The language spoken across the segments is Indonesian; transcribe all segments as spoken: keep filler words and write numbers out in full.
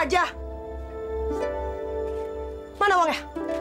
aja. Mana uangnya?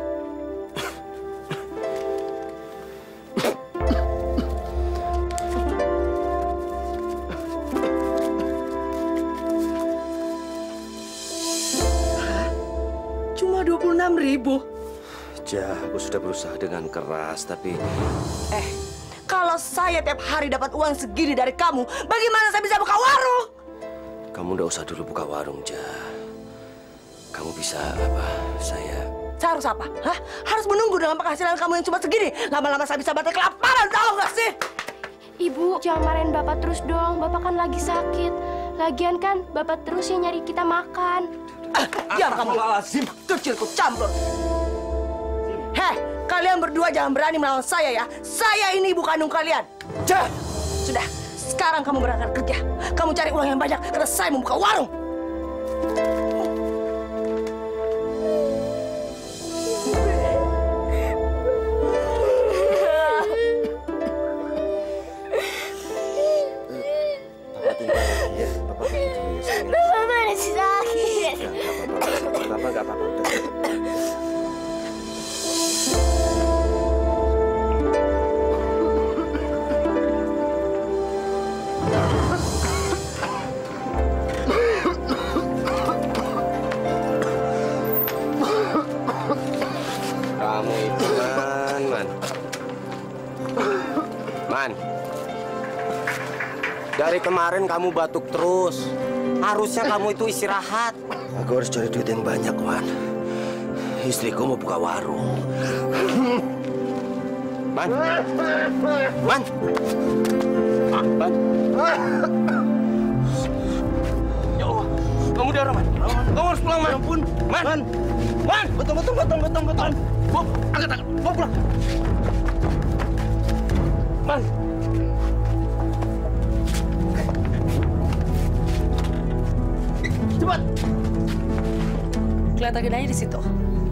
Cuma dua puluh enam ribu. Ja, aku sudah berusaha dengan keras, tapi... Eh, kalau saya tiap hari dapat uang segini dari kamu, bagaimana saya bisa buka warung? Kamu nggak usah dulu buka warung, Ja. Kamu bisa apa? Saya... Saya harus apa? Hah? Harus menunggu dengan penghasilan kamu yang cuma segini. Lama-lama saya bisa mati kelaparan, tahu nggak sih? Ibu, jangan marahin Bapak terus dong. Bapak kan lagi sakit. Lagian kan Bapak terus yang nyari kita makan. Ah, diam kamu. Kecil kok campur. Heh, kalian berdua jangan berani melawan saya ya. Saya ini ibu kandung kalian. Ja! Sudah, sekarang kamu berangkat kerja. Kamu cari uang yang banyak karena saya membuka warung. Kamu itu, Man, Man. Man. Dari kemarin kamu batuk terus. Harusnya kamu itu istirahat. Aku harus cari duit yang banyak, Man. Istriku mau buka warung. Man. Man. Man. Ya Allah. Kamu darah, Man. Kamu harus pulang, Man. Ya ampun. Man. Man. Man. Betul, betul, betul, betul, betul. Bawa, angkat, angkat. Bawa pulang. Man. Cepat. Kelihatan aja di situ.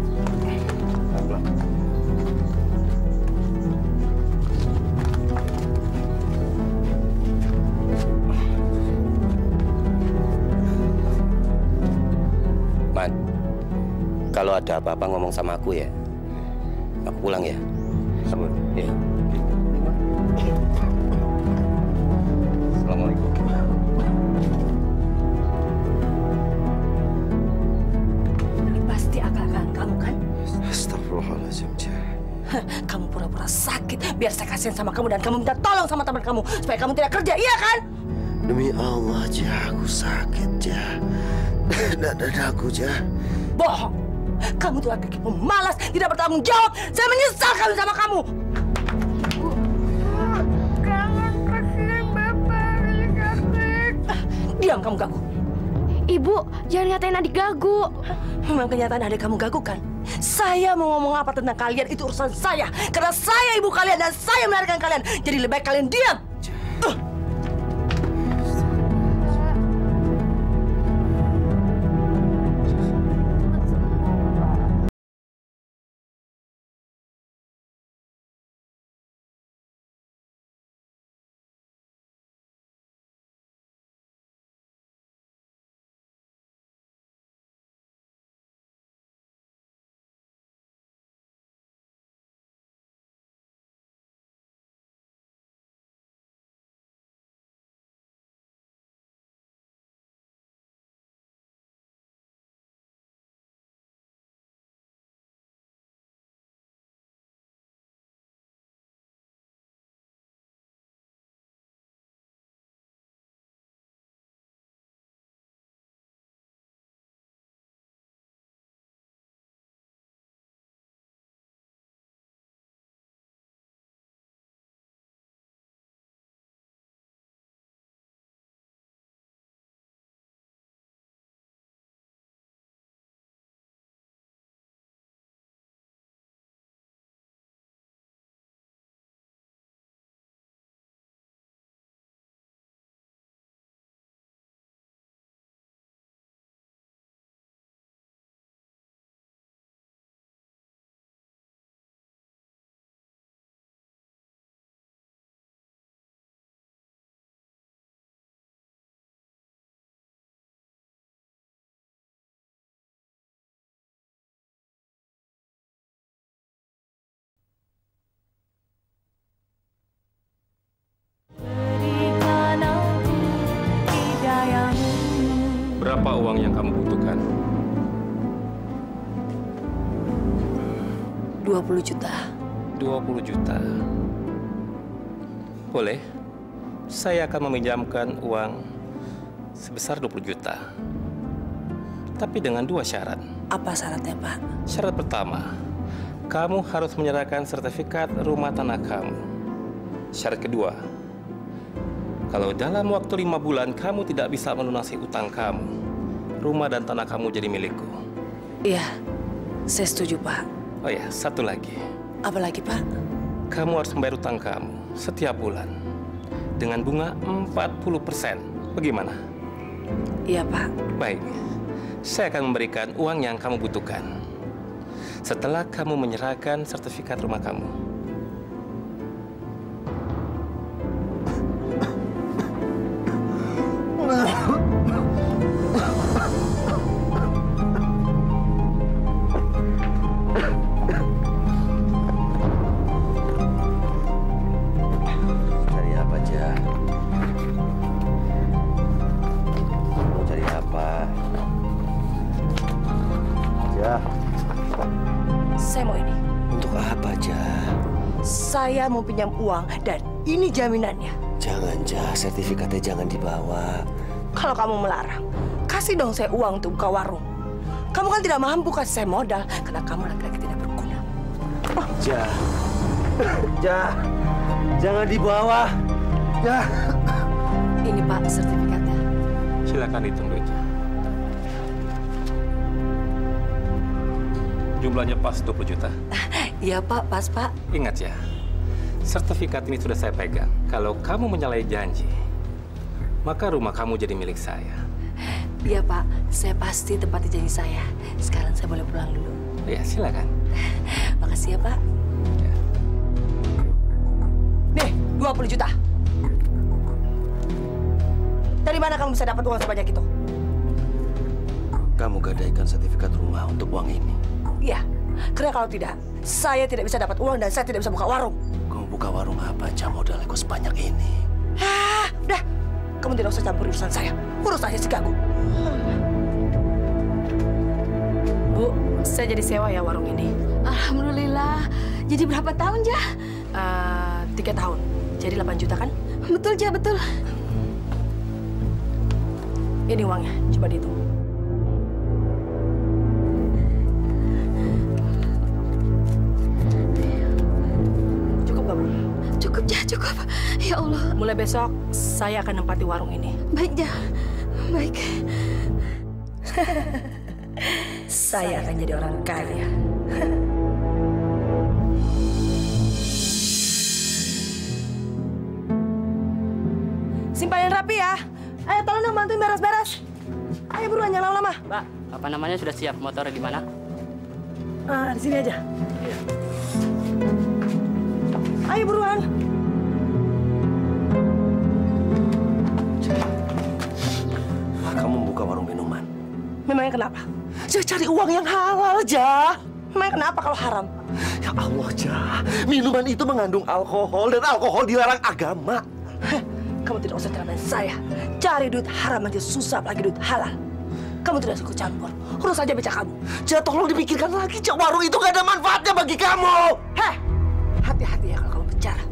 Man, kalau ada apa-apa ngomong sama aku ya. Aku pulang ya. Sabun. Ya. Assalamualaikum. Pasti akal-akalan kamu kan? Astagfirullahaladzim, Ja. Kamu pura-pura sakit biar saya kasihan sama kamu dan kamu minta tolong sama teman kamu supaya kamu tidak kerja, iya kan? Demi Allah, Ja, aku sakit, Ja. Dadaku, Ja. Bohong. Kamu tuh laki-laki pemalas, tidak bertanggung jawab. Saya menyesal kawin sama kamu. Jangan kasihan Bapak, lagi sakit. Diam kamu gagu. Ibu, jangan ngatain adik gagu. Memang kenyataan adik kamu gagu kan? Saya mau ngomong apa tentang kalian itu urusan saya. Karena saya ibu kalian dan saya melahirkan kalian. Jadi lebih baik kalian diam. Uh. Berapa uang yang kamu butuhkan? dua puluh juta. dua puluh juta. Boleh. Saya akan meminjamkan uang sebesar dua puluh juta. Tapi dengan dua syarat. Apa syaratnya, Pak? Syarat pertama, kamu harus menyerahkan sertifikat rumah tanah kamu. Syarat kedua, kalau dalam waktu lima bulan kamu tidak bisa melunasi utang kamu, rumah dan tanah kamu jadi milikku. Iya, saya setuju, Pak. Oh ya, satu lagi. Apa lagi, Pak? Kamu harus membayar utang kamu setiap bulan dengan bunga empat puluh persen. Bagaimana? Iya, Pak. Baik. Saya akan memberikan uang yang kamu butuhkan setelah kamu menyerahkan sertifikat rumah kamu. Cari apa, Ja? Mau cari apa? Ja, Saya mau ini. untuk apa, Ja? Saya mau pinjam uang dan ini jaminannya. Jangan, Ja. Sertifikatnya jangan dibawa. Kalau kamu melarang, kasih dong saya uang untuk buka warung. Kamu kan tidak mampu kasih saya modal karena kamu laki-laki tidak berguna. Ja. Ja. Jangan dibawa. Ja. Ini, Pak, sertifikatnya. Silakan hitung duitnya. Jumlahnya pas dua puluh juta. Iya, Pak, pas, Pak. Ingat ya, sertifikat ini sudah saya pegang. Kalau kamu menyalahi janji, maka rumah kamu jadi milik saya. Iya, Pak. Saya pasti tepati janji saya. Sekarang saya boleh pulang dulu. Ya, silakan. Makasih ya, Pak. Ya. Nih, dua puluh juta. Dari mana kamu bisa dapat uang sebanyak itu? Kamu gadaikan sertifikat rumah untuk uang ini. Iya, karena kalau tidak, saya tidak bisa dapat uang dan saya tidak bisa buka warung. Kamu buka warung apa aja modalnya kok sebanyak ini? Ah, udah. Kamu tidak usah campur urusan saya. Urus aja si Gagu. Bu, saya jadi sewa ya warung ini. Alhamdulillah. Jadi berapa tahun, Jah? Eh, tiga tahun. Jadi delapan juta kan? Betul, Jah, betul. Ini uangnya, coba dihitung. Cukup gak, Bu? Cukup, Jah, cukup. Ya Allah. Mulai besok, saya akan nempati warung ini. Baik, Jah. Baik. Saya akan jadi orang kaya. Simpanin rapi ya. Ayo tolong dong bantuin beres-beres. Ayo buruan, jangan lama-lama. Mbak, apa namanya sudah siap? Motor di mana? Ah, di sini aja. Ayo buruan. Kamu buka warung minuman. Memangnya kenapa? Saya cari uang yang halal, Ja. Memangnya kenapa kalau haram? Ya Allah, Ja. Minuman itu mengandung alkohol dan alkohol dilarang agama. Heh, kamu tidak usah ceramain saya. Cari duit haram aja susah, apalagi duit halal. Kamu tidak suka campur. Urus aja becak kamu. Ja, tolong dipikirkan lagi, Ja. Warung itu gak ada manfaatnya bagi kamu. Heh, hati-hati ya kalau kamu bicara.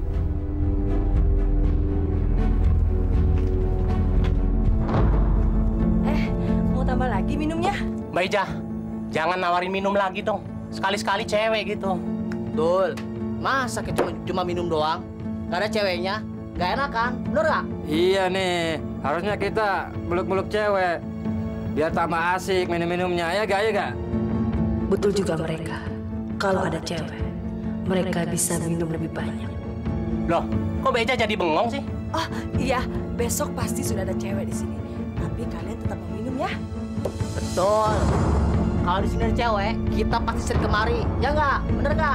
Eh, mau tambah lagi minumnya? Mbak Ijah, jangan nawarin minum lagi dong. Sekali-sekali cewek gitu. Betul. Masa kita cuma, cuma minum doang? Gak ada ceweknya? Gak enak kan? Bener gak? Iya nih, harusnya kita meluk-meluk cewek. Biar tambah asik minum-minumnya, ya gak, ya gak? Betul juga mereka. Kalau ada cewek, mereka bisa minum lebih banyak. Loh, kok Mbak Ijah jadi bengong sih? Oh iya, besok pasti sudah ada cewek di sini. Tapi kalian tetap meminum ya. Betul. Kalau di sini ada cewek, kita pasti sering kemari. Ya nggak? Bener nggak?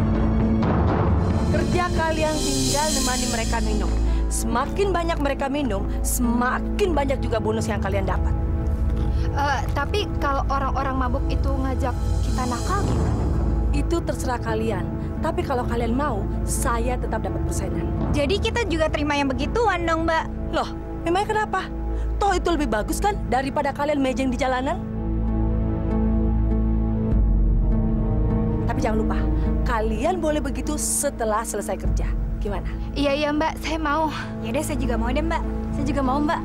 Kerja kalian tinggal nemani mereka minum. Semakin banyak mereka minum, semakin banyak juga bonus yang kalian dapat. Eh, tapi kalau orang-orang mabuk itu ngajak kita nakal gimana? Itu terserah kalian. Tapi kalau kalian mau, saya tetap dapat persenan. Jadi kita juga terima yang begituan dong, Mbak. Loh, memangnya kenapa? Toh itu lebih bagus kan daripada kalian mejeng di jalanan. Tapi jangan lupa, kalian boleh begitu setelah selesai kerja. Gimana? Iya, iya Mbak, saya mau. Yaudah, saya juga mau deh, Mbak. Saya juga mau, Mbak.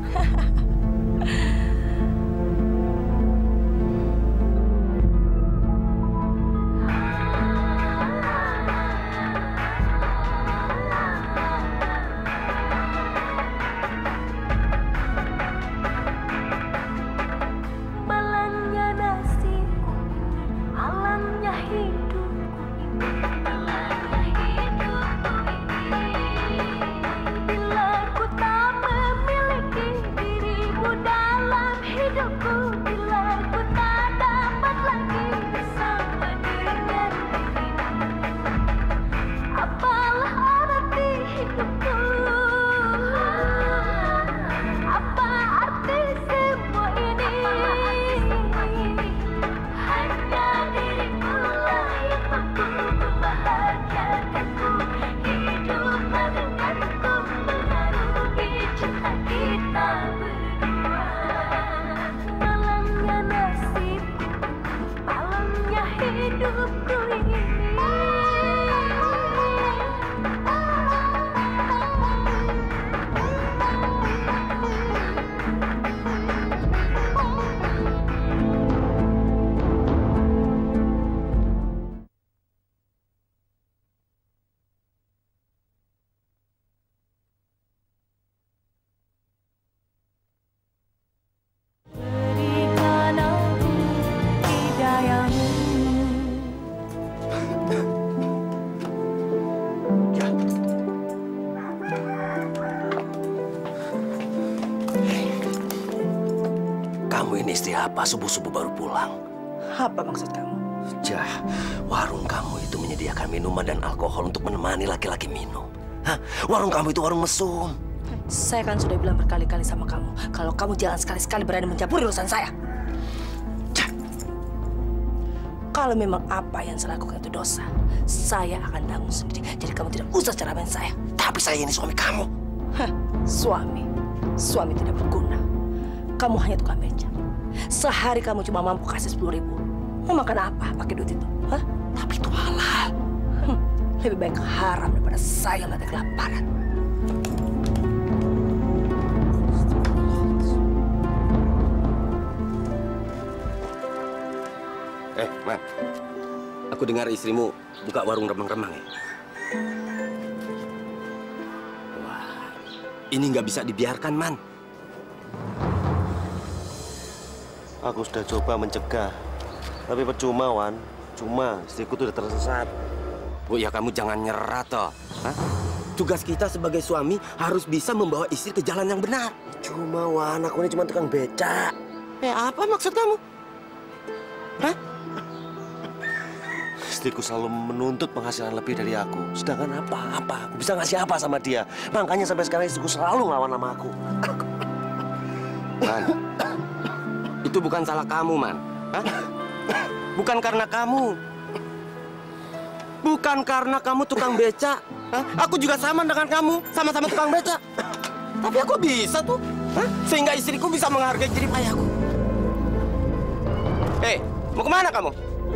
Istri apa subuh-subuh baru pulang? Apa maksud kamu? Jah, warung kamu itu menyediakan minuman dan alkohol untuk menemani laki-laki minum. Hah? Warung kamu itu warung mesum. Saya kan sudah bilang berkali-kali sama kamu, kalau kamu jangan sekali-sekali berani mencampuri urusan saya. Jah. Kalau memang apa yang saya lakukan itu dosa, saya akan tanggung sendiri. Jadi kamu tidak usah ceramain saya. Tapi saya ini suami kamu. Hah, suami? Suami tidak berguna. Kamu hanya tukang beca. Sehari kamu cuma mampu kasih sepuluh ribu. Mau makan apa pakai duit itu? Hah? Tapi itu halal. Hmm, lebih baik haram daripada saya mati kelaparan. Eh, Man. Aku dengar istrimu buka warung remang-remang ya? Wah, ini nggak bisa dibiarkan, Man. Aku sudah coba mencegah, tapi percuma, Wan. Cuma istriku tuh udah tersesat. Bu, ya kamu jangan nyerah, toh. Hah? Tugas kita sebagai suami harus bisa membawa istri ke jalan yang benar. Cuma, Wan, aku ini cuma tukang beca. Eh, apa maksud kamu? Hah? Istriku selalu menuntut penghasilan lebih dari aku. Sedangkan apa? Apa? Aku bisa ngasih apa sama dia? Makanya sampai sekarang istriku selalu ngelawan sama aku. Man, itu bukan salah kamu, Man. Hah? Bukan karena kamu. Bukan karena kamu tukang beca. Hah? Aku juga sama dengan kamu. Sama-sama tukang beca. Tapi aku bisa tuh. Hah? Sehingga istriku bisa menghargai jerih payahku. Hei, mau kemana kamu?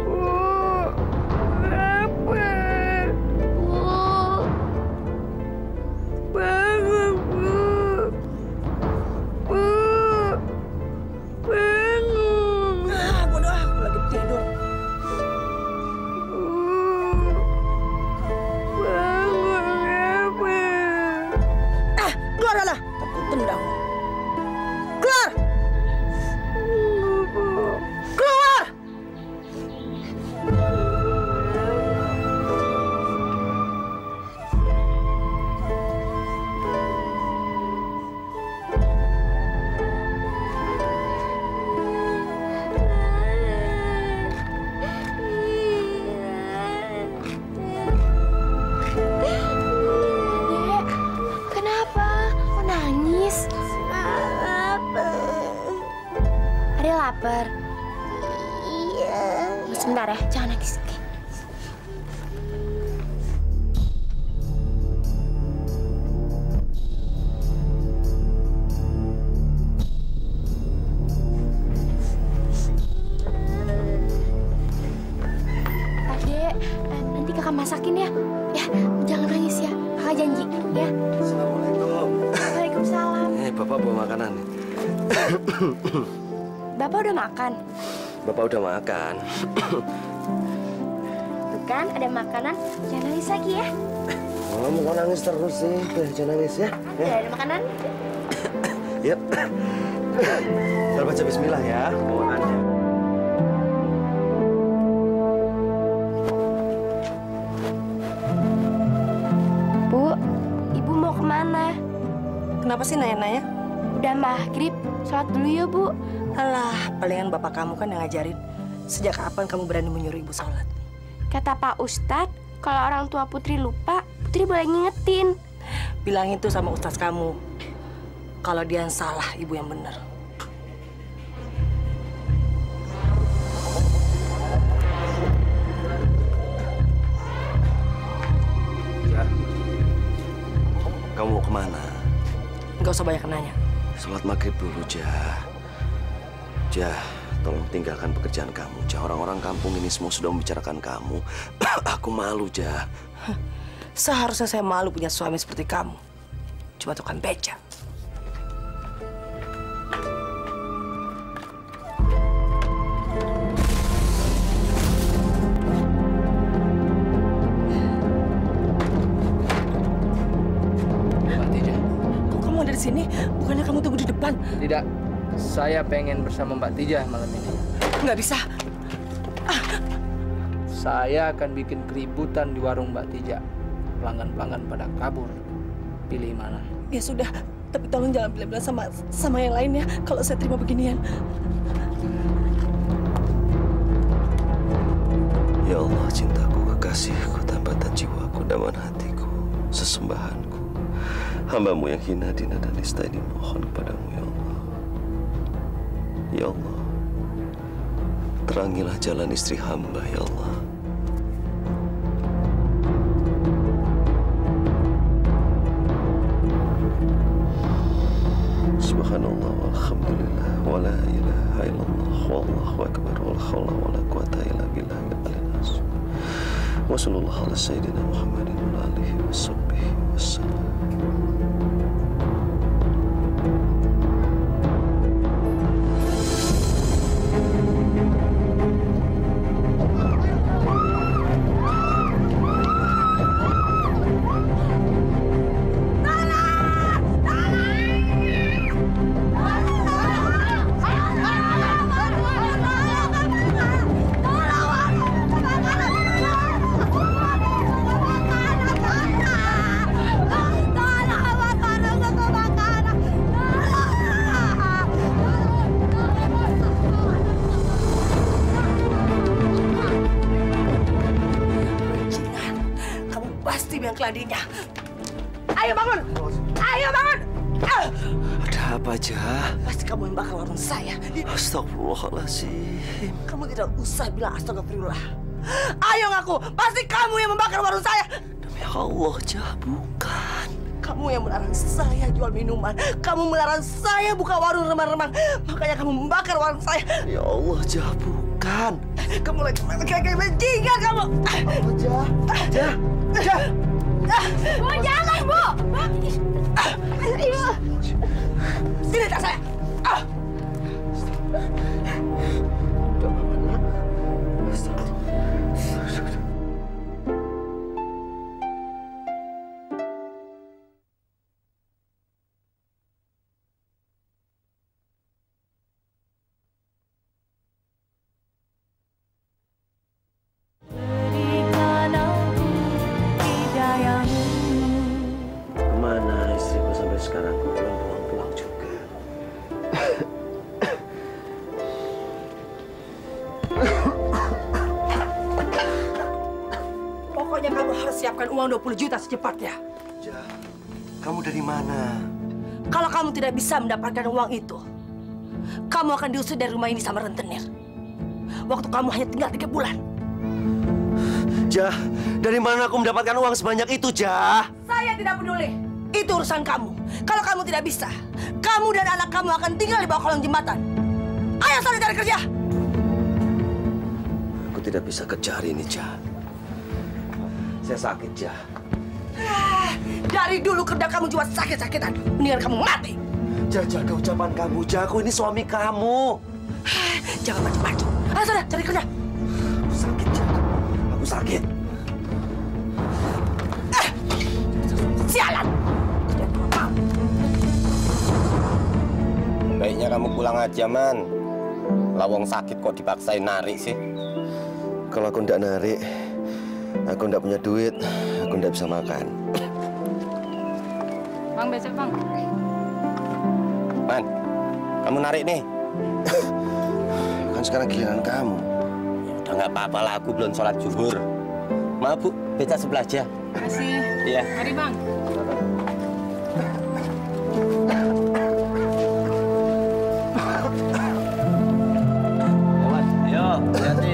Lapar. Iya. Sebentar ya, jangan nangis. Oke. masakin ya. Ya, jangan nangis ya. Kakak janji, ya. Assalamualaikum. Waalaikumsalam. Eh, Bapak bawa makanan. Bapak udah makan? Bapak udah makan. Tuh kan, ada makanan. Jangan nangis lagi ya. Oh, mau nangis terus sih. Udah, jangan nangis ya. Ada, ada makanan. Yuk. Kita baca bismillah ya. Mau makan. Bu, Ibu mau kemana? Kenapa sih nanya-nanya? Udah maghrib, sholat dulu ya, Bu. Alah, palingan bapak kamu kan yang ngajarin. Sejak kapan kamu berani menyuruh ibu sholat? Kata Pak Ustadz, kalau orang tua Putri lupa, Putri boleh ngingetin. Bilang itu sama ustaz kamu. Kalau dia yang salah, ibu yang benar. Ya. Kamu mau kemana? Nggak usah banyak nanya. Sholat maghrib dulu, Jah. Jah, tolong tinggalkan pekerjaan kamu, Jah. Orang-orang kampung ini semua sudah membicarakan kamu. Aku malu, Jah. Seharusnya saya malu punya suami seperti kamu. Cuma tukang beca. Kok kamu ada di sini? Bukannya kamu tunggu di depan? Tidak, saya pengen bersama Mbak Tijah malam ini. Nggak bisa. Saya akan bikin keributan di warung Mbak Tijah. Pelanggan-pelanggan pada kabur. Pilih mana? Ya sudah, tapi tolong jangan bilang-bilang sama sama yang lain ya kalau saya terima beginian. Ya Allah, cintaku, kekasihku, tambatan jiwaku, daman hatiku, sesembahanku. Hambamu yang hina, dina, dan nista ini mohon kepadamu, ya Allah. Ya Allah, terangilah jalan istri hamba, ya Allah. Subhanallah, walhamdulillah, wa la ilaha illallah, wallahu akbar, wala hawla wala quwata illa billahil aliyyil azim. Wa sallallahu ala sayyidina Muhammadin wa alihi wa sahbihi wasallam. Keladinya. Ayo bangun! Ayo bangun! Ah! Ada apa, Jah? Pasti kamu yang bakal warung saya. Astagfirullahaladzim. Kamu tidak usah bilang astagfirullah. Ayo ngaku, pasti kamu yang membakar warung saya. Demi Allah, Jah, bukan. Kamu yang melarang saya jual minuman. Kamu melarang saya buka warung remang-remang. Makanya kamu membakar warung saya. Ya Allah, Jah, bukan. Kamu lagi lagi bajingan kamu. Oh, Jah, Jah, Jah. Bu, jangan, Bu! Ibu! Sini tas saya! Ah! Kemana istriku sampai sekarang kok belum pulang-pulang juga? Pokoknya kamu harus siapkan uang dua puluh juta secepatnya. Jah, kamu dari mana? Kalau kamu tidak bisa mendapatkan uang itu, kamu akan diusir dari rumah ini sama rentenir. Waktu kamu hanya tinggal tiga bulan. Jah, dari mana aku mendapatkan uang sebanyak itu, Jah? Saya tidak peduli. Itu urusan kamu. Kalau kamu tidak bisa, kamu dan anak kamu akan tinggal di bawah kolong jembatan. Ayo sana cari kerja. Aku tidak bisa kerja hari ini, Jah. Saya sakit, Ja. Ah, dari dulu kerja kamu cuma sakit-sakitan. Mendingan kamu mati. Ja, jaga ucapan kamu, Ja. Aku ini suami kamu. Ah, jangan macam-macam. Ah, sudah, cari kerja. Aku sakit, Ja. Aku sakit. Ah, sialan. Baiknya kamu pulang aja, Man. Lawang sakit kok dipaksain narik sih. Kalau aku ndak narik, aku ndak punya duit, aku ndak bisa makan. Bang, besok bang. Man, kamu narik nih. Kan sekarang giliran kamu. Ya udah nggak apa-apa lah, aku belum sholat zuhur. Maaf Bu, beca sebelah aja. Makasih. Iya. Mari bang. Ayo, hati-hati.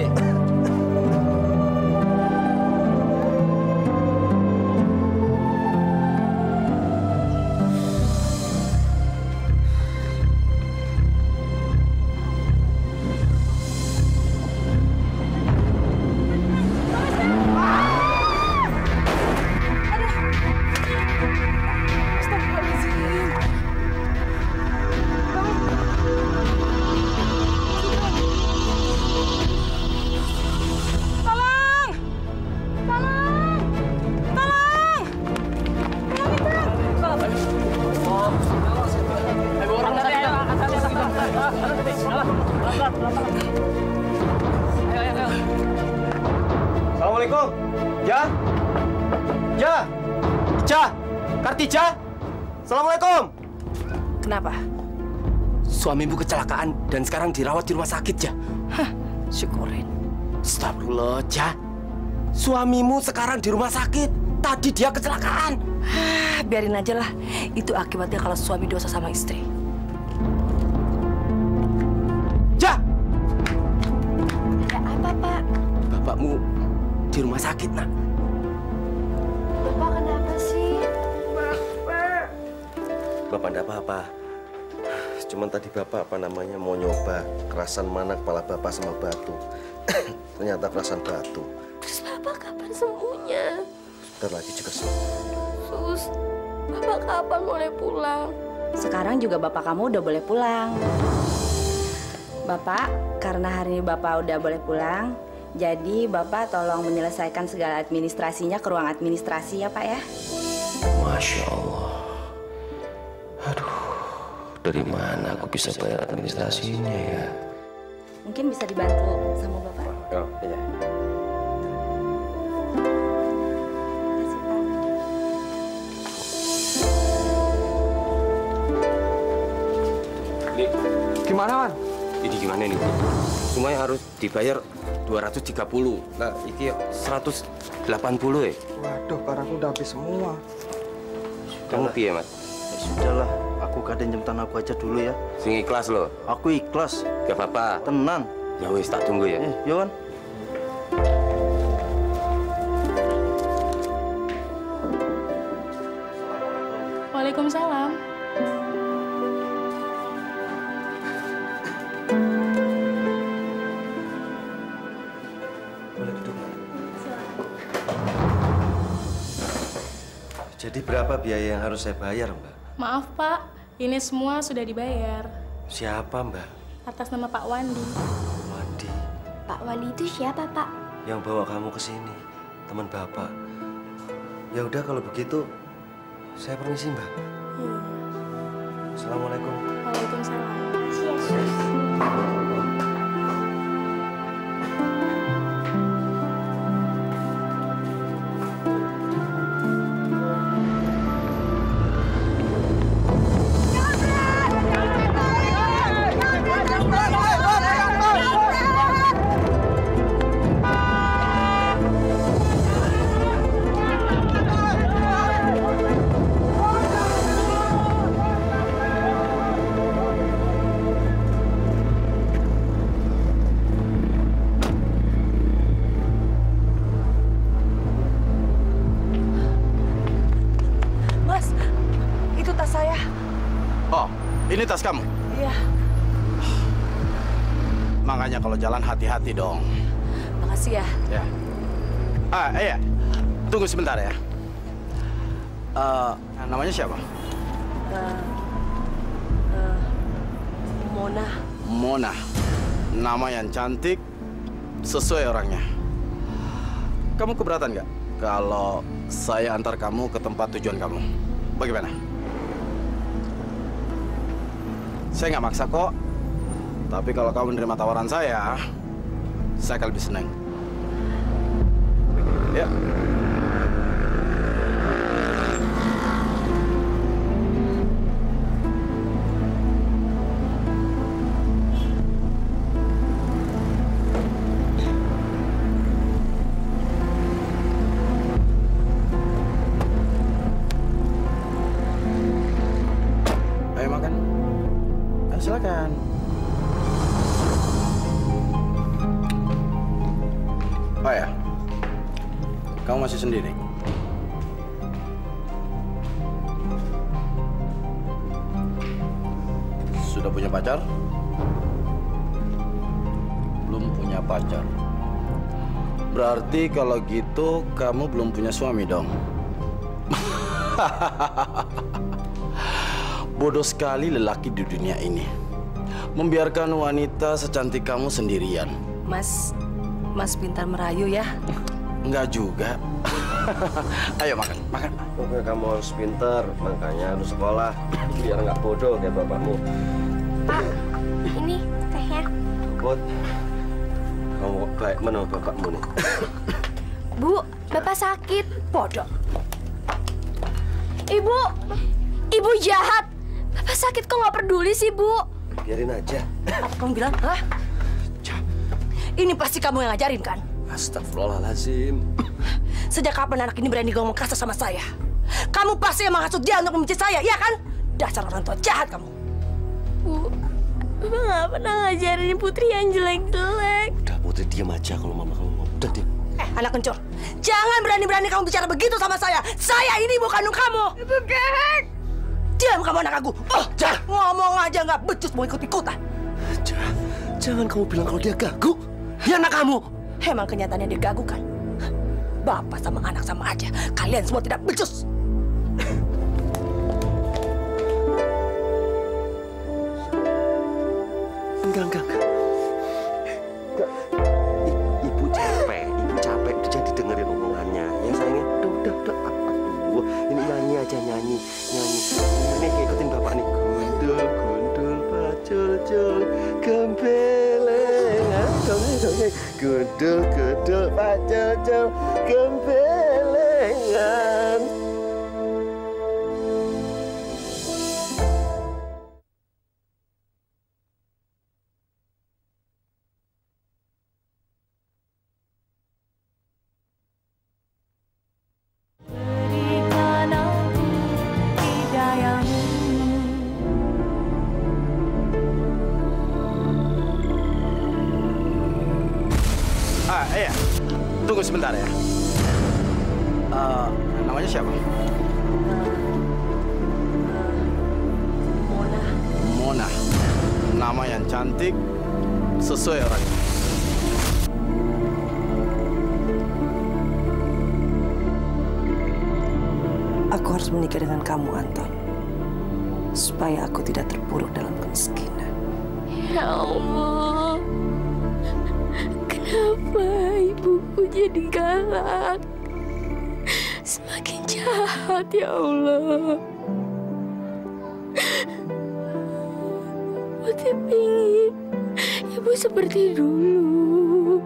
Assalamualaikum. Ja? Ja? Ja? Kartija? Assalamualaikum. Kenapa? Suamimu kecelakaan dan sekarang dirawat di rumah sakit, Ja. Hah, syukurin. Astagfirullah, Ja. Suamimu sekarang di rumah sakit. Tadi dia kecelakaan. Ah, biarin aja lah. Itu akibatnya kalau suami dosa sama istri. Ja! Ada apa, Pak? Bapakmu di rumah sakit, Nak. Bapak kenapa sih? Bapak enggak apa-apa. Cuman tadi Bapak apa namanya mau nyoba kerasan mana kepala Bapak sama batu. Ternyata kerasan batu. Terus Bapak kapan sembuhnya? Bentar lagi juga sembuh. Sus, Bapak kapan boleh pulang? Sekarang juga Bapak kamu udah boleh pulang. Bapak, karena hari ini Bapak udah boleh pulang, jadi Bapak tolong menyelesaikan segala administrasinya ke ruang administrasi ya Pak ya. Masya Allah. Aduh, dari mana aku bisa bayar administrasinya ya? Mungkin bisa dibantu sama Bapak. Oh, iya. Gimana, Man? Ini gimana nih? Semuanya harus dibayar dua ratus tiga puluh. Nah, ini seratus delapan puluh ya? Waduh, barangku udah habis semua. Kamu piye, Mas? Ya sudahlah, aku kadang jemtan aku aja dulu ya. Sing ikhlas loh. Aku ikhlas. Gak apa-apa. Tenang. Ya wis, tak tunggu ya. Eh, Yohan. Waalaikumsalam. Jadi berapa biaya yang harus saya bayar, Mbak? Maaf, Pak. Ini semua sudah dibayar. Siapa, Mbak? Atas nama Pak Wandi. Wandi. Pak Wandi itu siapa, Pak? Yang bawa kamu ke sini, teman Bapak. Ya udah kalau begitu, saya permisi, Mbak. Iya. Assalamualaikum. Waalaikumsalam. Mas, itu tas saya. Oh, ini tas kamu? Iya. Makanya kalau jalan hati-hati dong. Makasih ya. Ya. Ah, iya. tunggu sebentar ya. Uh, namanya siapa? Uh, uh, Mona. Mona. Nama yang cantik, sesuai orangnya. Kamu keberatan nggak kalau saya antar kamu ke tempat tujuan kamu? Bagaimana? Saya nggak maksa kok. Tapi kalau kamu menerima tawaran saya, saya akan lebih senang. Ya. Ayo makan. Ayo silakan. Oh ya, kamu masih sendiri? Sudah punya pacar? Belum punya pacar. Berarti kalau gitu kamu belum punya suami dong? Bodoh sekali lelaki di dunia ini. Membiarkan wanita secantik kamu sendirian. Mas, Mas pintar merayu ya? Enggak juga. Ayo makan, makan. Oke, kamu harus pintar, makanya harus sekolah. Biar nggak bodoh kayak bapakmu. Pak, ini tehnya. Bot, kamu baik mana bapakmu nih? Bu, Bapak sakit. Bodoh. Ibu, Ibu jahat. Bapak sakit kok nggak peduli sih, Bu? Biarin aja. Apa kamu bilang? Hah? Ini pasti kamu yang ngajarin, kan? Astagfirullahaladzim. Sejak kapan anak ini berani ngomong kasar sama saya? Kamu pasti yang menghasut dia untuk membenci saya, iya kan? Dasar orang tua jahat kamu. Bu, Bapak nggak pernah ngajarin Putri yang jelek-jelek. Udah, Putri diam aja kalau mama kamu ngomong. Udah, diam. Eh, anak kencur. Jangan berani-berani kamu bicara begitu sama saya. Saya ini ibu kandung kamu. Ibu kek. Diam kamu anak aku. Oh, jangan. Ngomong aja nggak becus mau ikut-ikutan. Jangan, jangan kamu bilang kalau dia gagu. Dia anak kamu. Emang kenyataannya dia gagu kan? Bapak sama anak sama aja. Kalian semua tidak becus. Enggak, enggak, enggak. Enggak. I- ibu capek, ibu capek. Udah jadi dengerin omongannya. Ya sayangnya, udah, udah, udah. Aduh, ini nyanyi aja, nyanyi, nyanyi. Ini kayak ikutin bapak nih. Gundul, gundul, pacul-cul, gembelengan. Dongeng, dongeng. Gundul, gundul, pacul-cul, gembelengan. Ah, iya. Tunggu sebentar ya. Uh, namanya siapa? Mona. Mona. Nama yang cantik, sesuai orangnya. Aku harus menikah dengan kamu, Anton. Supaya aku tidak terpuruk dalam kemiskinan. Ya Allah. Kenapa ibuku jadi galak? Semakin jahat, ya Allah. Putri pingin ibu seperti dulu.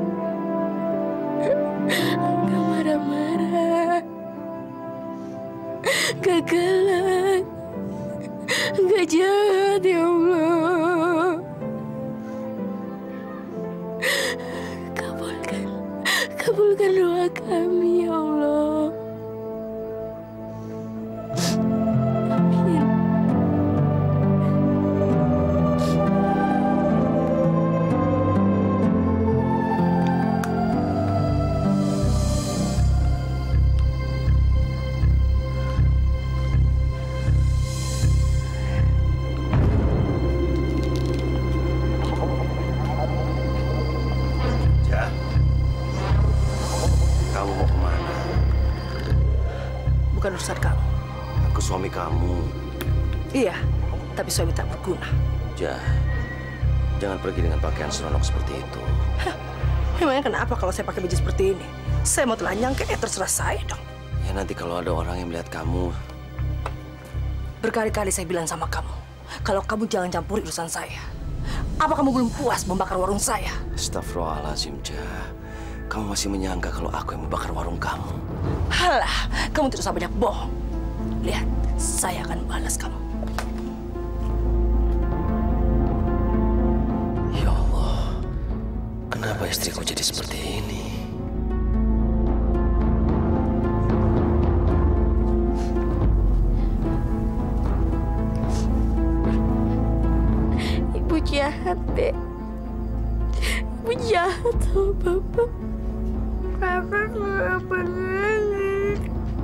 Gak marah-marah. Gak galak. Gak jahat, ya Allah. Kabulkan, kabulkan doa kami, ya Allah. Amin. Kamu mau suami kamu. Iya, tapi suami tak berguna. Jah, jangan pergi dengan pakaian seronok seperti itu. Hah, memangnya kenapa kalau saya pakai baju seperti ini? Saya mau telanjang ke, ya terserah saya dong. Ya nanti kalau ada orang yang melihat kamu. Berkali-kali saya bilang sama kamu, kalau kamu jangan campuri urusan saya. Apa kamu belum puas membakar warung saya? Astagfirullahaladzim, Jah. Kamu masih menyangka kalau aku yang membakar warung kamu. Halah, kamu tidak usah banyak bohong. Lihat, saya akan balas kamu. Ya Allah, kenapa istriku jadi seperti ini? Ibu jahat, Dek. Ibu jahat sama Bapak. Bapak nggak banget.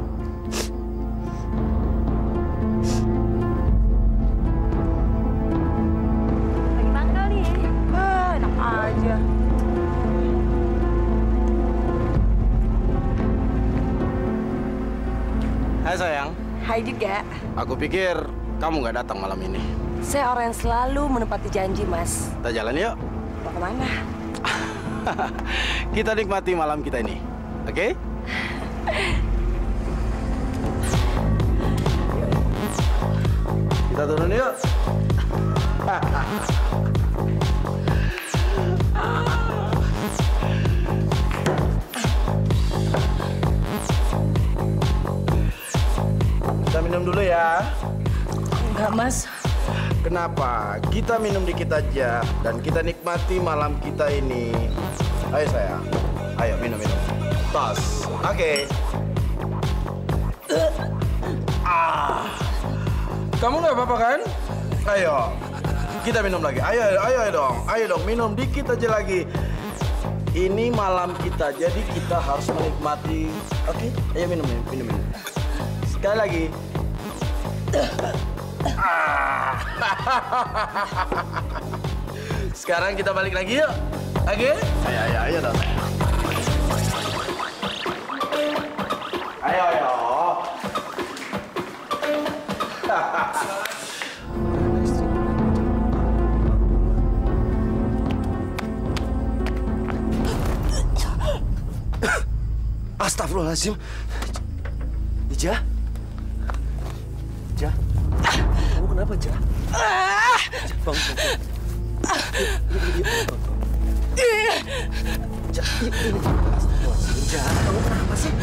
Lagi mangkal nih. Ah, enak aja. Hai sayang. Hai juga. Aku pikir kamu nggak datang malam ini. Saya orang yang selalu menepati janji, Mas. Kita jalan yuk. Mau kemana? Kita nikmati malam kita ini, oke? Okay? Kita turun yuk. Kita minum dulu ya. Enggak, Mas. Kenapa? Kita minum dikit aja dan kita nikmati malam kita ini. Ayo sayang, ayo minum minum. Tos, oke. Okay. Ah, kamu nggak apa-apa kan? Ayo, kita minum lagi. Ayo, ayo, ayo dong, ayo dong minum dikit aja lagi. Ini malam kita, jadi kita harus menikmati. Oke, okay? Ayo minum minum minum minum. Sekali lagi. Ah. Sekarang kita balik lagi yuk. Oke? Okay? Ayo, ayo, ayo dong. Ayo, ayo. Astagfirullahaladzim. Jah. Jah. Kamu kenapa, Jah? Jah, bangun, bangun. Jah, ini. Astagfirullahaladzim, Jah. Kamu kenapa sih?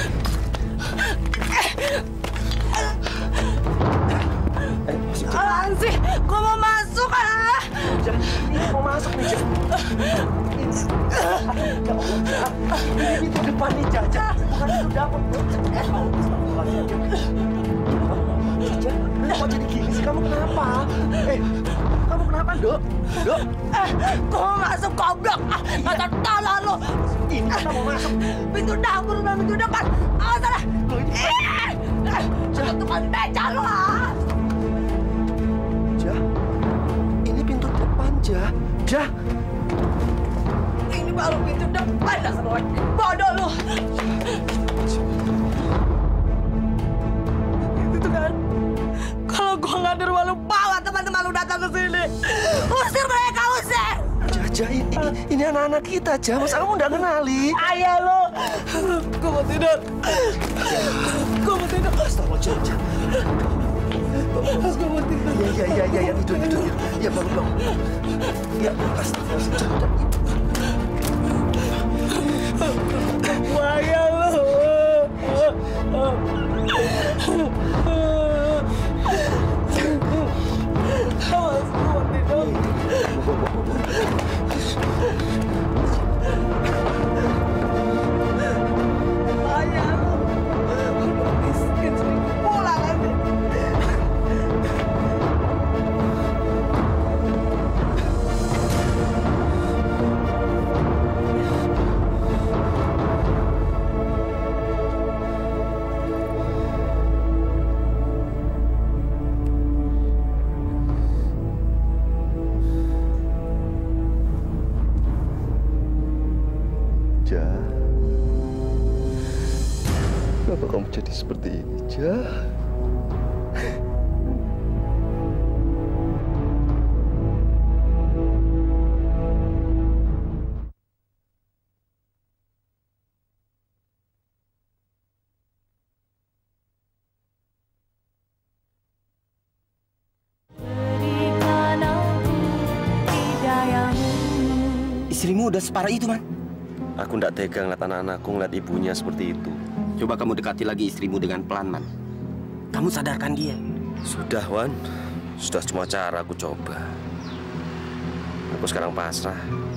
Apaan sih? Gua mau masuk, ah! Jah, ini mau masuk nih, Jah. Ya Allah, Jah. Ini pintu depan nih, Jah. Jah, bukan pintu dapur. Eh, astagfirullahaladzim. Jah, kok jadi gini sih? Kamu kenapa? Eh, kamu kenapa, Dok? Dok? Eh, gua mau masuk, goblok! Ah, kata tolong lu! Ini kita mau masuk. Pintu dapur, bukan pintu depan! Ah, salah! Eh! Jangan tukang beca lu, ah! Jah, ini pintu depan, Jah. Jah! Ini baru pintu depan, dasar orang bodoh lu! Itu kan, kalau gua nggak ada rumah lu, bawa teman-teman lu datang ke sini. Usir mereka, usir! Jah, Jah, ini, ini anak-anak kita, Jah. Masa kamu nggak kenali? Ayah lu! Gua mau tidur. Gua mau tidur. Astagfirullah, Jah. Gua mau tidur. Iya, iya, iya, iya, tidur, tidur. Ya, bangun, bangun. Ya, astagfirullah, Jah. Ayah lu! Awas, gua mau tidur. Ayah lu! Miskin seribu pulang aja. Jah, kenapa kamu jadi seperti ini, Jah? istrimu udah separah itu, Man? Aku nggak tega ngeliat anak-anakku ngeliat ibunya seperti itu. Coba kamu dekati lagi istrimu dengan pelan, Man. Kamu sadarkan dia. Sudah, Wan. Sudah semua cara aku coba. Aku sekarang pasrah.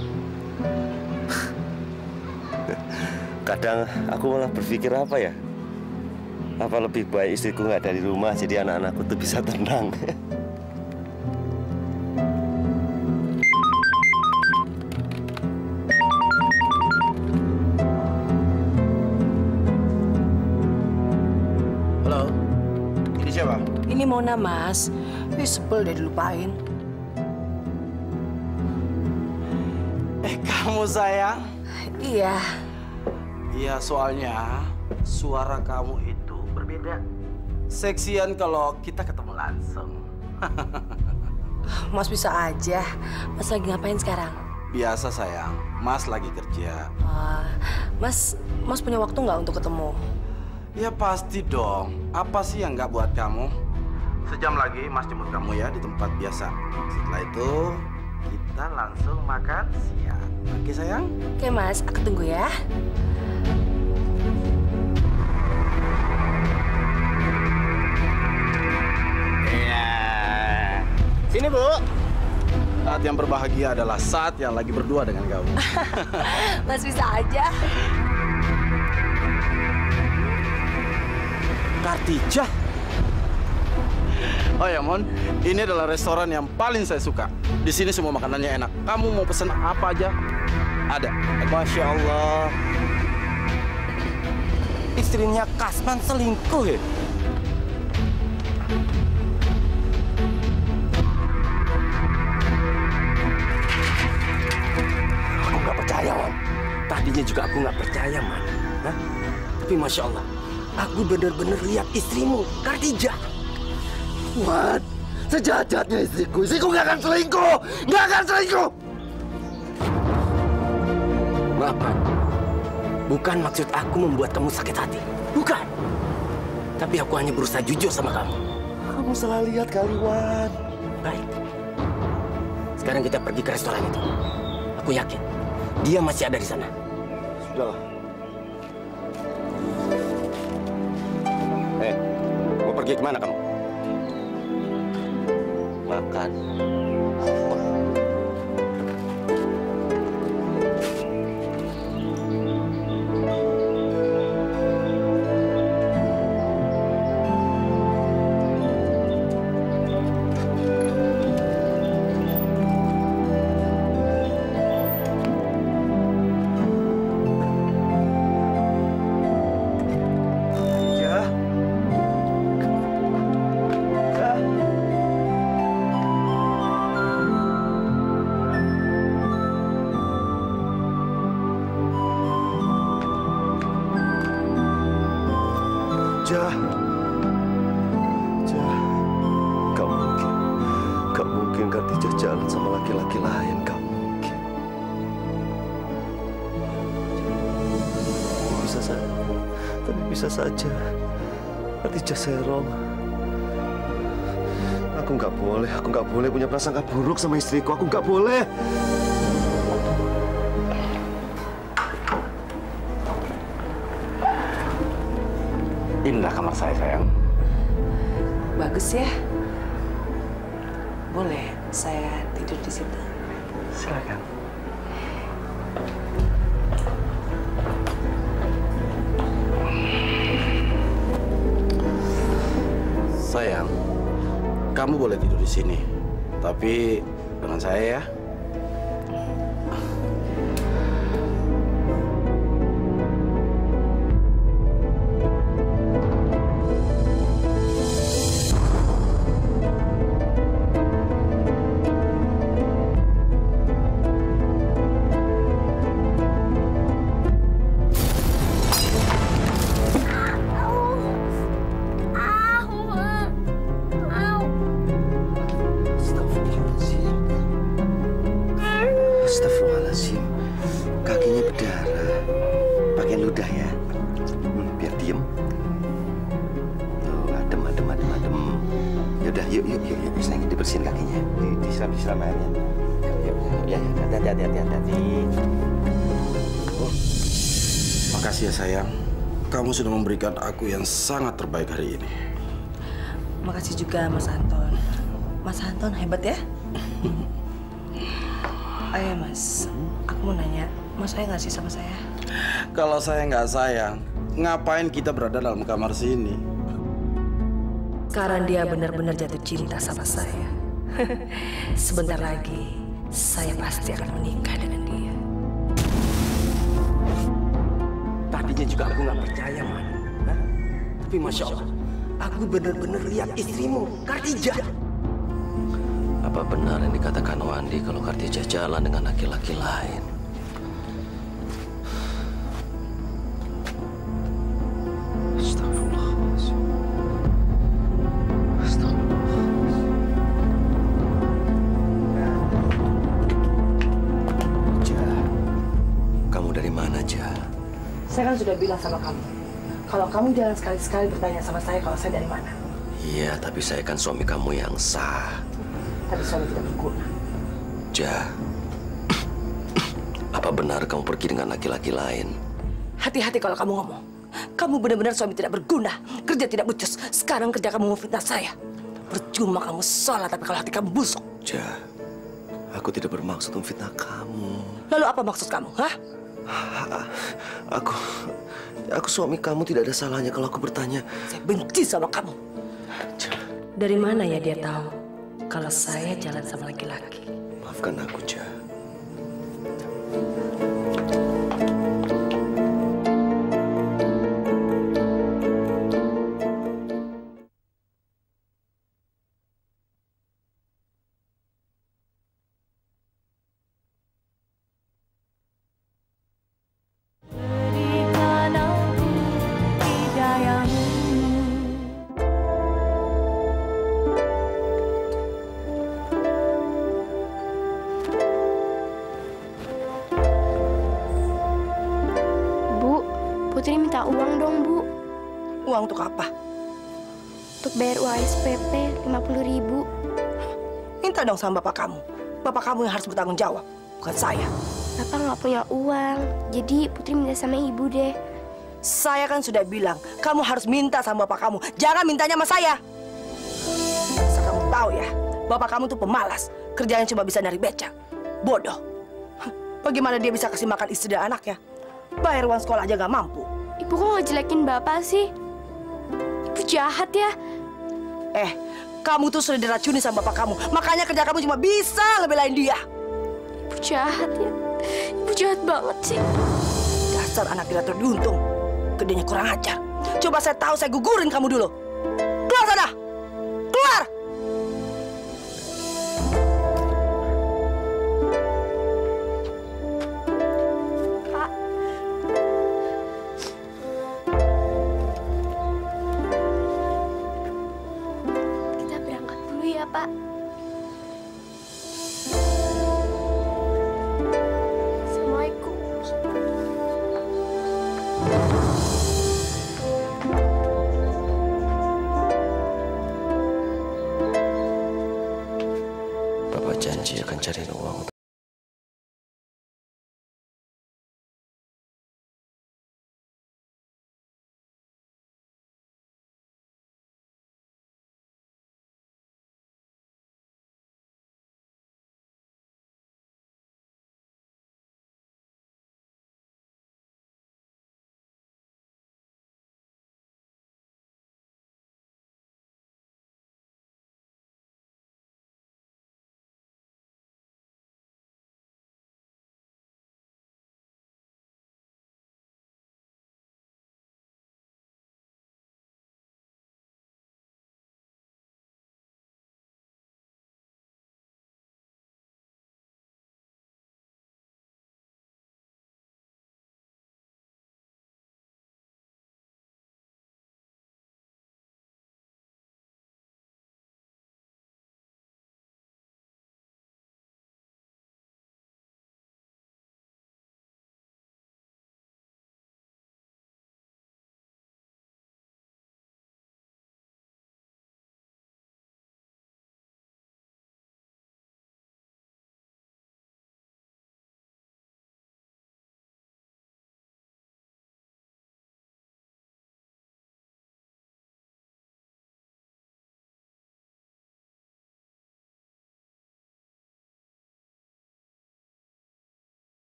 Kadang aku malah berpikir apa ya? Apa lebih baik istriku nggak ada di rumah, jadi anak-anakku tuh bisa tenang. Halo, ini siapa? Ini Mona, Mas. Ih, sebel deh dilupain. Eh, kamu sayang? Iya. Iya, soalnya suara kamu itu berbeda. Seksian kalau kita ketemu langsung. Mas bisa aja. Mas lagi ngapain sekarang? Biasa sayang, Mas lagi kerja. Uh, mas, Mas punya waktu nggak untuk ketemu? Ya pasti dong. Apa sih yang nggak buat kamu? Sejam lagi Mas jemput kamu ya di tempat biasa. Setelah itu kita langsung makan siang. Oke sayang? Oke Mas, aku tunggu ya. Iya. Sini Bu. Saat yang berbahagia adalah saat yang lagi berdua dengan kamu. Mas bisa aja. Kartijah. Oh ya Mon, ini adalah restoran yang paling saya suka. Di sini semua makanannya enak. Kamu mau pesan apa aja? Ada. Masya Allah. Istrinya Kasman selingkuh ya? Aku nggak percaya, Man. Tadinya juga aku nggak percaya, Man. Hah? Tapi Masya Allah, aku benar-benar lihat istrimu, Kartijah. Wan, sejahat-jahatnya istriku. Istriku nggak akan selingkuh. Nggak akan selingkuh. Maaf, Man. Bukan maksud aku membuat kamu sakit hati. Bukan. Tapi aku hanya berusaha jujur sama kamu. Kamu salah lihat kali, Wan. Baik. Sekarang kita pergi ke restoran itu. Aku yakin dia masih ada di sana. Sudahlah. Eh, mau pergi kemana kamu? Makan. Jah, Jah, gak mungkin, gak mungkin Kartijah jalan sama laki-laki lain, gak mungkin. Bisa saja, tapi bisa saja Kartijah serong. Aku nggak boleh, aku nggak boleh punya prasangka buruk sama istriku. Aku nggak boleh. Inilah kamar saya, sayang. Bagus ya. Boleh saya tidur di situ? Silakan. Sayang, kamu boleh tidur di sini, tapi dengan saya ya. Astagfirullahaladzim, kakinya berdarah. Pakai ludah ya, hmm, biar diem. Tuh, adem, adem, adem, adem. Yaudah, yuk, yuk, yuk, yuk. Sayang, dibersihin kakinya. Di, disiram, disiram airnya. Yuk, yuk, ya, ya, hati-hati, hati-hati, hati-hati. kasih ya sayang. Kamu sudah memberikan aku yang sangat terbaik hari ini. Makasih juga Mas Anton. Mas Anton hebat ya. Ayo Mas, aku mau nanya, Mas sayang nggak sih sama saya? Kalau saya nggak sayang, ngapain kita berada dalam kamar sini? Sekarang dia benar-benar jatuh cinta sama saya. Sebentar lagi, saya pasti akan menikah dengan dia. Tadinya juga aku nggak percaya, Man. Hah? Tapi Masya Allah, aku benar-benar lihat istrimu, Khadijah. Apa benar yang dikatakan Wandi kalau Khadijah jalan dengan laki-laki lain? Astagfirullahaladzim. Astagfirullahaladzim. Jah, kamu dari mana, Jah? Saya kan sudah bilang sama kamu, kalau kamu jangan sekali-sekali bertanya sama saya kalau saya dari mana. Iya, tapi saya kan suami kamu yang sah. Tapi suami tidak berguna. Jah, apa benar kamu pergi dengan laki-laki lain? Hati-hati kalau kamu ngomong. Kamu benar-benar suami tidak berguna, kerja tidak becus. Sekarang kerja kamu memfitnah saya. Percuma kamu sholat, tapi kalau hati kamu busuk. Jah, aku tidak bermaksud memfitnah kamu. Lalu apa maksud kamu, hah? Aku, aku suami kamu, tidak ada salahnya kalau aku bertanya. Saya benci sama kamu. Dari mana ya dia tahu kalau saya jalan sama laki-laki? Maafkan aku, Jah. Putri minta uang dong, Bu. Uang untuk apa? Untuk bayar U A S P P lima puluh ribu. Minta dong sama bapak kamu. Bapak kamu yang harus bertanggung jawab, bukan saya. Bapak nggak punya uang, jadi Putri minta sama Ibu deh. Saya kan sudah bilang, kamu harus minta sama bapak kamu. Jangan mintanya sama saya. Asal kamu tahu ya, bapak kamu tuh pemalas. Kerjanya cuma bisa nyari becak. Bodoh. Bagaimana dia bisa kasih makan istri dan anaknya? Bayar uang sekolah aja gak mampu. Ibu kok ngejelekin Bapak sih? Ibu jahat ya. Eh, kamu tuh sudah diracuni sama bapak kamu. Makanya kerja kamu cuma bisa ngebelain dia. Ibu jahat ya. Ibu jahat banget sih. Dasar anak tidak teruntung. Gedenya kurang ajar. Coba saya tahu, saya gugurin kamu dulu. Keluar sana! Keluar! Pak. Assalamualaikum. Bapak janji akan cari uang.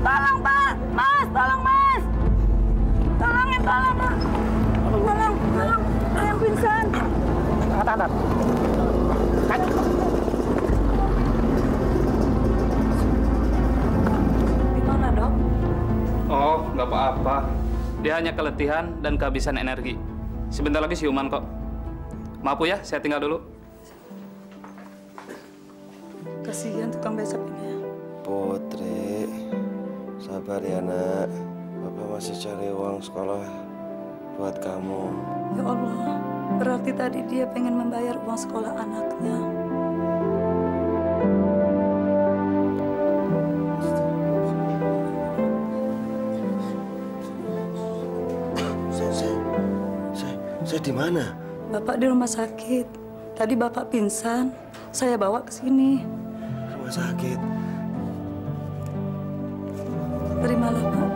Tolong, Pak! Mas, tolong, Mas! Tolongin, tolong, Pak! Tolong, tolong! Ada yang pingsan! Angkat, angkat. Angkat. Gimana, Dok? Oh, nggak apa-apa. Dia hanya keletihan dan kehabisan energi. Sebentar lagi siuman kok. Maaf ya, saya tinggal dulu. Kasihan tukang becak ini. Putri, sabar ya nak. Bapak masih cari uang sekolah buat kamu. Ya Allah, berarti tadi dia pengen membayar uang sekolah anaknya. Saya, saya, saya, saya di mana? Bapak di rumah sakit. Tadi Bapak pingsan, saya bawa ke sini. Rumah sakit? Terimalah, Pak.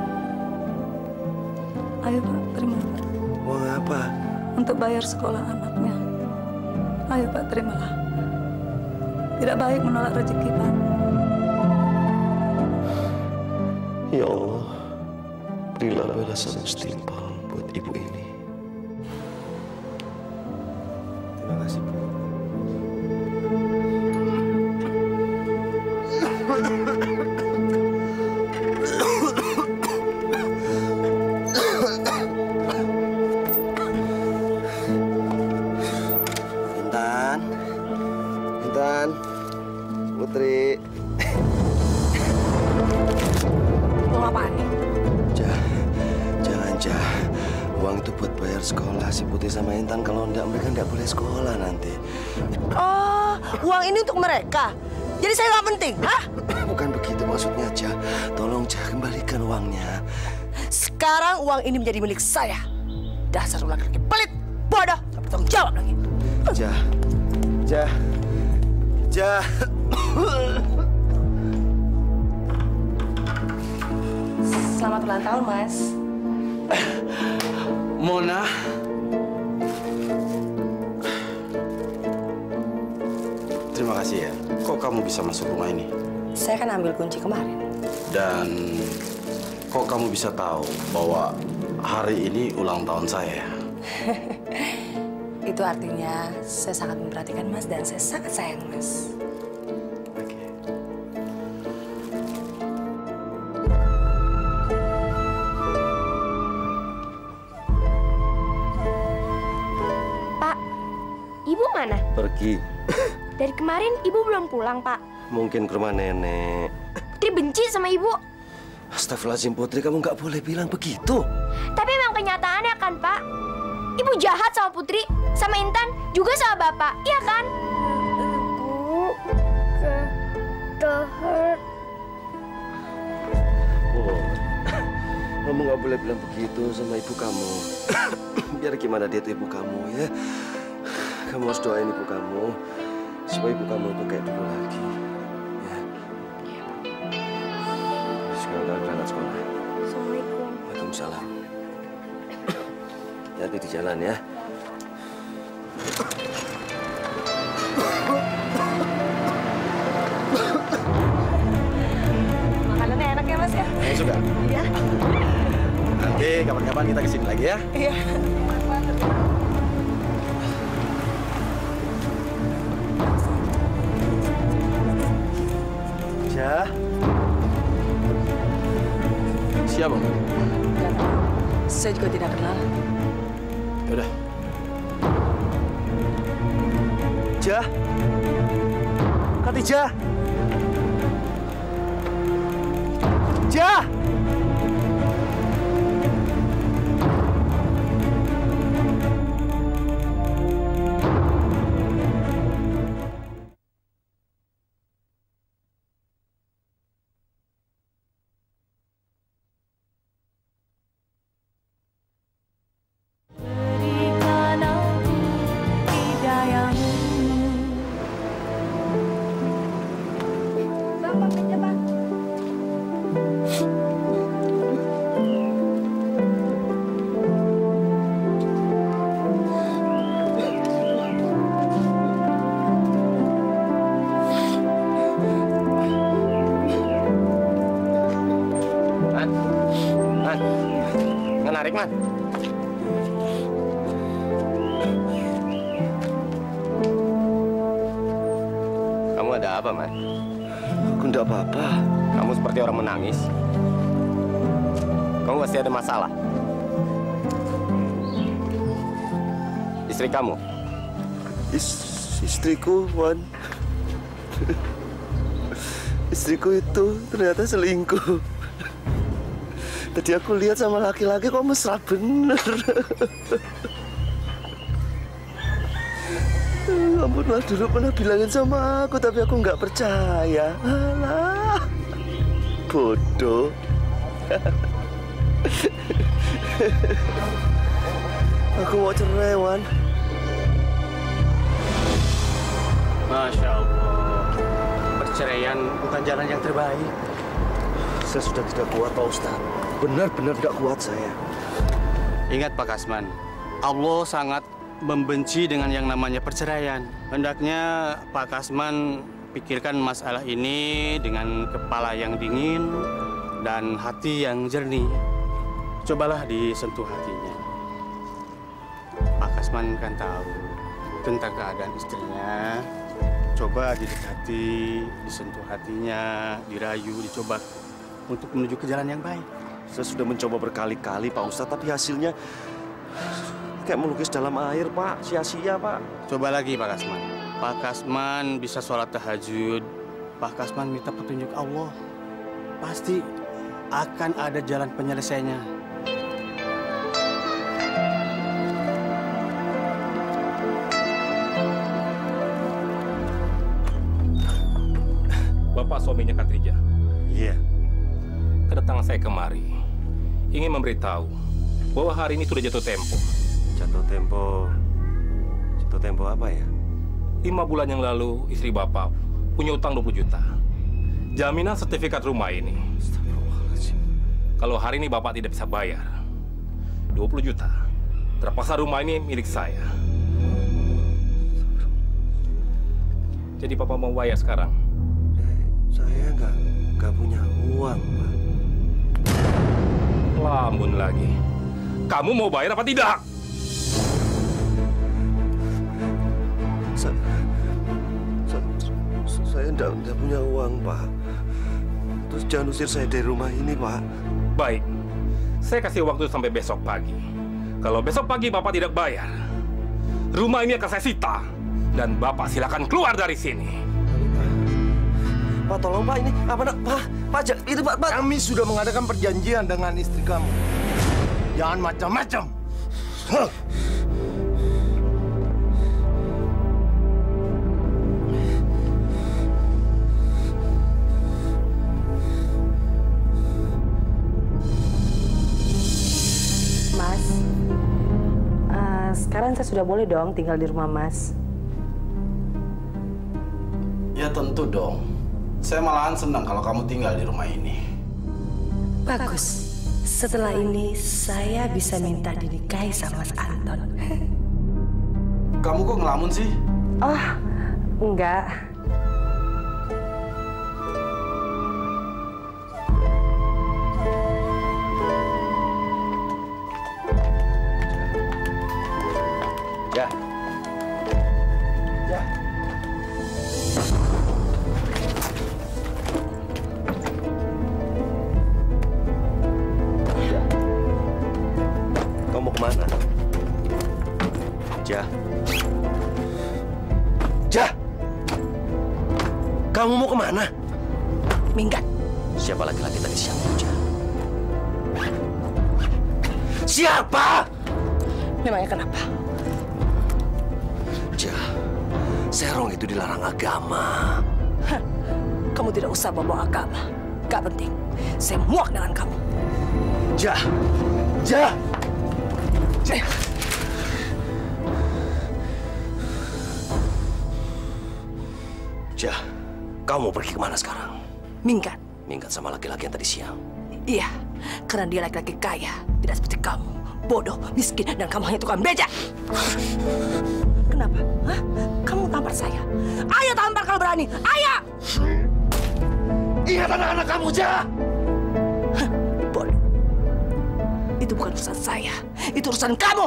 Ayo, Pak, terima. Uang apa? Untuk bayar sekolah anaknya. Ayo, Pak, terimalah. Tidak baik menolak rezeki, Pak. Ya Allah, berilah balasan setimpal buat ibu ini. Terima kasih, Bu. Intan, Intan, Putri. Mau apaan nih? Jah, jangan Jah. Uang itu buat bayar sekolah si Putri sama Intan. Kalau enggak, mereka enggak boleh sekolah nanti. Oh, uang ini untuk mereka. Jadi saya nggak penting, hah? Bukan begitu maksudnya, Jah. Tolong Jah, kembalikan uangnya. Sekarang uang ini menjadi milik saya. Dasar laki-laki pelit, bodoh, nggak bertanggung jawab lagi. Jah, Jah, Jah. Selamat ulang tahun, Mas. Mona. Terima kasih ya. Kok kamu bisa masuk rumah ini? Saya kan ambil kunci kemarin. Dan kok kamu bisa tahu bahwa hari ini ulang tahun saya? Itu artinya saya sangat memperhatikan Mas dan saya sangat sayang Mas. Pak, Ibu mana? Pergi. Dari kemarin Ibu belum pulang, Pak. Mungkin ke rumah nenek. Putri benci sama Ibu. Astagfirullahaladzim, Putri, kamu nggak boleh bilang begitu. Tapi emang kenyataannya kan, Pak. Ibu jahat sama Putri, sama Intan, juga sama Bapak, iya kan? Ibu, tahan. Oh, kamu nggak boleh bilang begitu sama ibu kamu. Biar gimana dia tuh ibu kamu, ya. Kamu harus doain ibu kamu supaya ibu kamu itu kayak dulu lagi, ya. Sekarang kalian berangkat sekolah. Assalamualaikum. Waalaikumsalam. Hati-hati di jalan ya. Makanannya enak ya, Mas ya? Kamu suka? Iya. Nanti kapan-kapan kita kesini lagi ya. Iya. Jah. Siapa? Saya juga tidak kenal. Udah. Jah. Khadijah. Jah. Bang, pamit ya, Bang. menarik, Man. Kamu ada apa, Man? Aku enggak apa-apa. Kamu seperti orang menangis. Kamu pasti ada masalah. Istri kamu? Is istriku, Wan. Istriku itu ternyata selingkuh. Tadi aku lihat sama laki-laki kok mesra bener. Ampun, dulu pernah bilangin sama aku, tapi aku nggak percaya. Alah, bodoh. Aku mau cerai, Wan. Masya Allah, perceraian bukan jalan yang terbaik. Saya sudah tidak kuat, Pak Ustadz. Benar-benar tidak kuat saya. Ingat, Pak Kasman, Allah sangat membenci dengan yang namanya perceraian. Hendaknya Pak Kasman pikirkan masalah ini dengan kepala yang dingin dan hati yang jernih. Cobalah disentuh hatinya. Pak Kasman kan tahu tentang keadaan istrinya. Coba didekati, disentuh hatinya, dirayu, dicoba untuk menuju ke jalan yang baik. Saya sudah mencoba berkali-kali, Pak Ustadz, tapi hasilnya kayak melukis dalam air, Pak. Sia-sia, Pak. Coba lagi, Pak Kasman. Pak Kasman bisa sholat tahajud. Pak Kasman minta petunjuk Allah. Pasti akan ada jalan penyelesaiannya. Bapak suaminya Katrijah. Iya. Kedatangan saya kemari ingin memberitahu bahwa hari ini sudah jatuh tempo. Jatuh tempo. Jatuh tempo apa ya? Lima bulan yang lalu istri Bapak punya utang dua puluh juta. Jaminan sertifikat rumah ini. Kalau hari ini Bapak tidak bisa bayar dua puluh juta, terpaksa rumah ini milik saya. Jadi Bapak mau bayar sekarang? Saya nggak nggak punya uang, Pak. Lamun lagi. Kamu mau bayar apa tidak? Sa sa saya nggak nggak punya uang, Pak. Terus jangan usir saya dari rumah ini, Pak. Baik. Saya kasih waktu sampai besok pagi. Kalau besok pagi Bapak tidak bayar, rumah ini akan saya sita. Dan Bapak silakan keluar dari sini. Pak, tolong Pak, ini apa nak? Pak, Pak, itu Pak, Pak. Kami sudah mengadakan perjanjian dengan istri kamu. Jangan macam-macam. Huh. Mas, uh, sekarang saya sudah boleh dong tinggal di rumah Mas. Ya tentu dong. Saya malahan senang kalau kamu tinggal di rumah ini. Bagus. Setelah ini saya bisa minta dinikahi sama Mas Anton. Kamu kok ngelamun sih? Oh, enggak. Ya. Ya. Kamu mau kemana? Jah. Jah. Kamu mau kemana? Minggat. Siapa laki-laki tadi siang, Jah? Siapa? Memangnya kenapa? Jah, serong itu dilarang agama. Hah, kamu tidak usah bawa agama. Gak penting. Saya muak dengan kamu. Jah, Jah. Jah. Jah, kamu mau pergi kemana sekarang? Minggat. Minggat sama laki-laki yang tadi siang. Iya, karena dia laki-laki kaya. Tidak seperti kamu. Bodoh, miskin, dan kamu hanya tukang beca. Kenapa? Hah? Kamu tampar saya? Ayo tampar kalau berani. Ayo! Ingat anak-anak kamu, Jah! Bodoh. Itu Itu bukan urusan saya. Itu urusan kamu.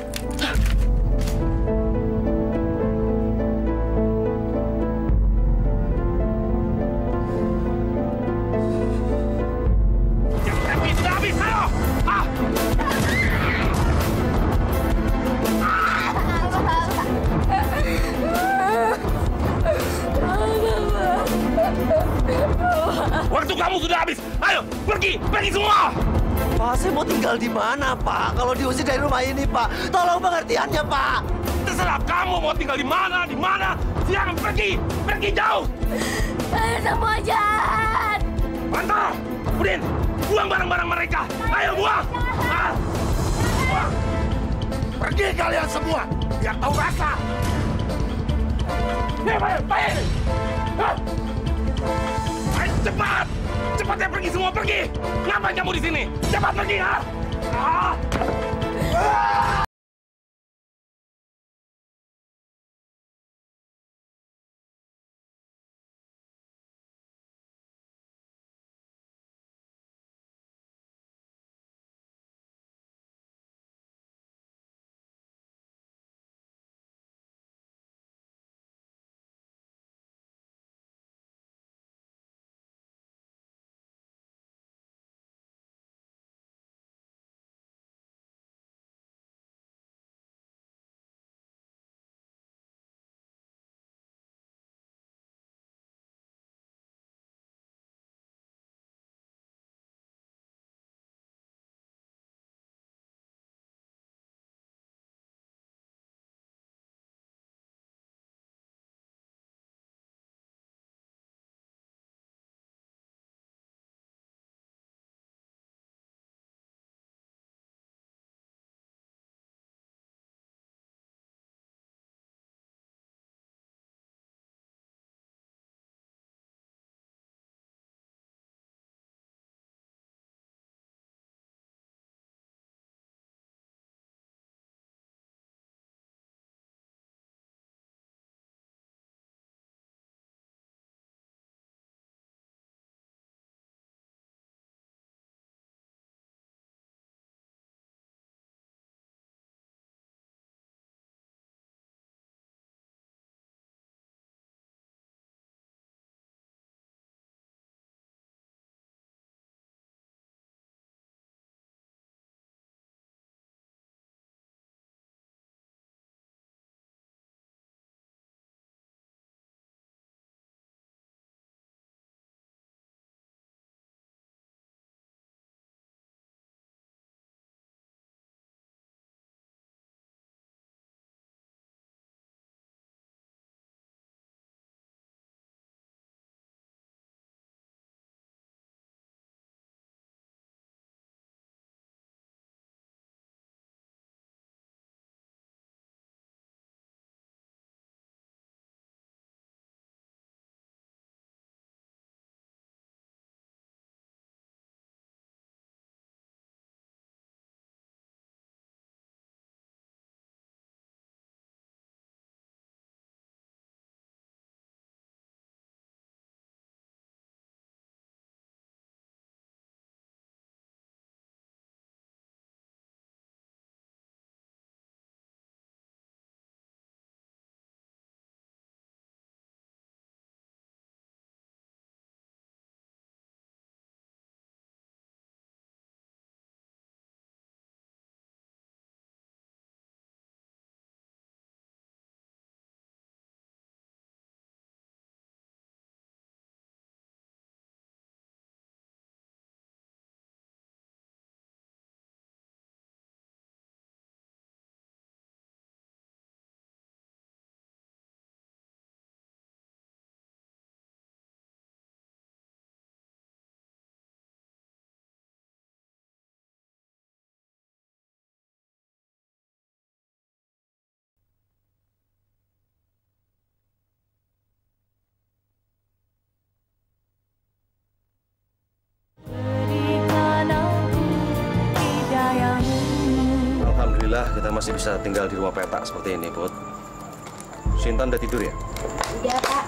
Waktu kamu sudah habis. Ayo, pergi, pergi semua. Pak, saya mau tinggal di mana, Pak? Kalau diusir dari rumah ini, Pak. Tolong pengertiannya, Pak. Terserah kamu mau tinggal di mana, di mana. Silakan pergi, pergi jauh. Saya semua jahat. Mantap, Udin, buang barang-barang mereka. Ayo buang. Ah. Buang. Pergi kalian semua, biar tahu rasa. Nih, ayo, ayo. Ah. Ayo, cepat! Cepat ya pergi semua, pergi! Ngapain kamu di sini? Cepat pergi, ha? Ah! Ah! Alhamdulillah kita masih bisa tinggal di rumah petak seperti ini, Put. Sintan udah tidur ya? Udah, Pak.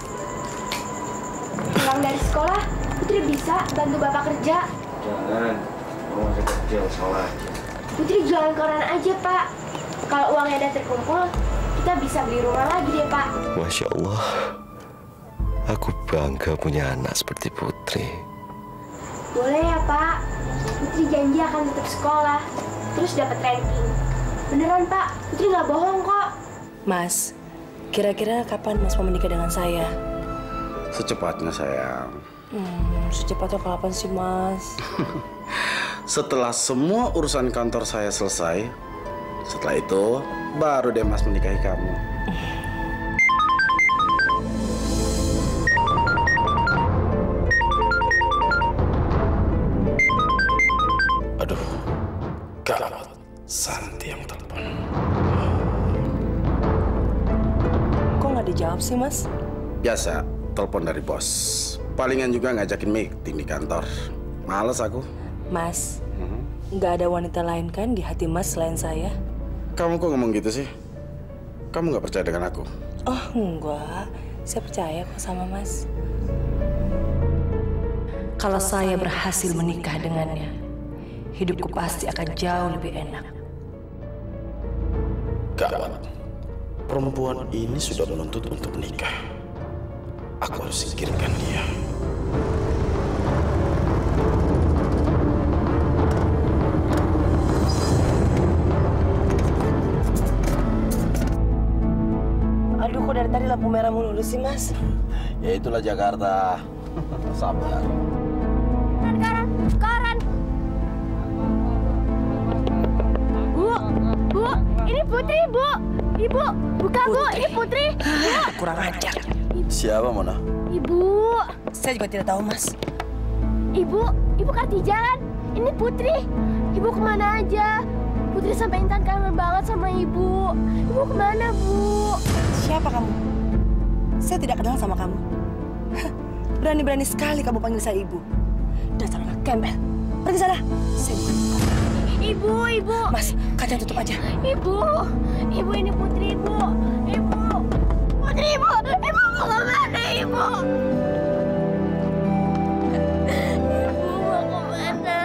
Pulang dari sekolah, Putri bisa bantu Bapak kerja. Jangan, kamu masih kecil, sekolah aja. Putri jualan koran aja, Pak. Kalau uangnya udah terkumpul, kita bisa beli rumah lagi deh, Pak. Masya Allah. Aku bangga punya anak seperti Putri. Boleh ya, Pak. Putri janji akan tetap sekolah, terus dapat ranking. Beneran, Pak. Putri nggak bohong kok. Mas, kira-kira kapan Mas mau menikah dengan saya? Secepatnya, sayang. Hmm, secepatnya kapan sih, Mas? Setelah semua urusan kantor saya selesai, setelah itu baru deh Mas menikahi kamu. Aduh, gawat. Santi yang telepon. Kok nggak dijawab sih, Mas? Biasa, telepon dari bos. Palingan juga ngajakin meeting di kantor. Males aku. Mas, nggak ada wanita lain kan di hati Mas selain saya? Kamu kok ngomong gitu sih? Kamu nggak percaya dengan aku? Oh, enggak. Saya percaya kok sama Mas. Kalau saya berhasil menikah dengannya, hidupku pasti akan jauh lebih enak. Gawat. Perempuan ini sudah menuntut untuk menikah. Aku harus singkirkan dia. Aduh, kok dari tadi lampu merah mulu sih, Mas? Ya itulah Jakarta. Sabar. Koran, koran. Bu, Bu, ini Putri, Bu. Ibu, buka, Bu. Ini Putri. Bu. Kurang ajar. Siapa, Mona? Ibu. Saya juga tidak tahu, Mas. Ibu, Ibu Katijan. Ini Putri. Ibu kemana aja? Putri sampai Intan kangen banget sama Ibu. Ibu kemana, Bu? Siapa kamu? Saya tidak kenal sama kamu. Berani-berani sekali kamu panggil saya Ibu. Dasar anak gembel. Pergi sana. Saya bukan Ibu, Ibu. Mas, kaca tutup aja. Ibu, Ibu ini Putri, Ibu. Ibu. Putri, Ibu. Ibu mau kemana, Ibu? Ibu mau kemana?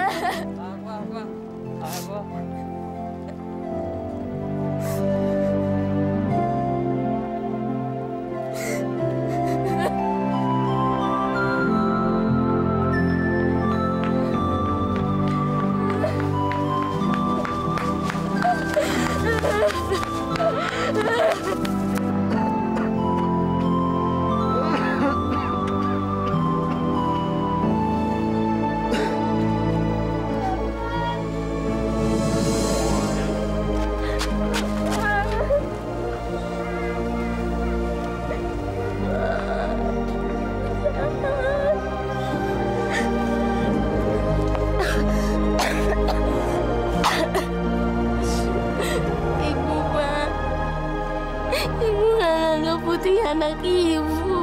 Anak Ibu.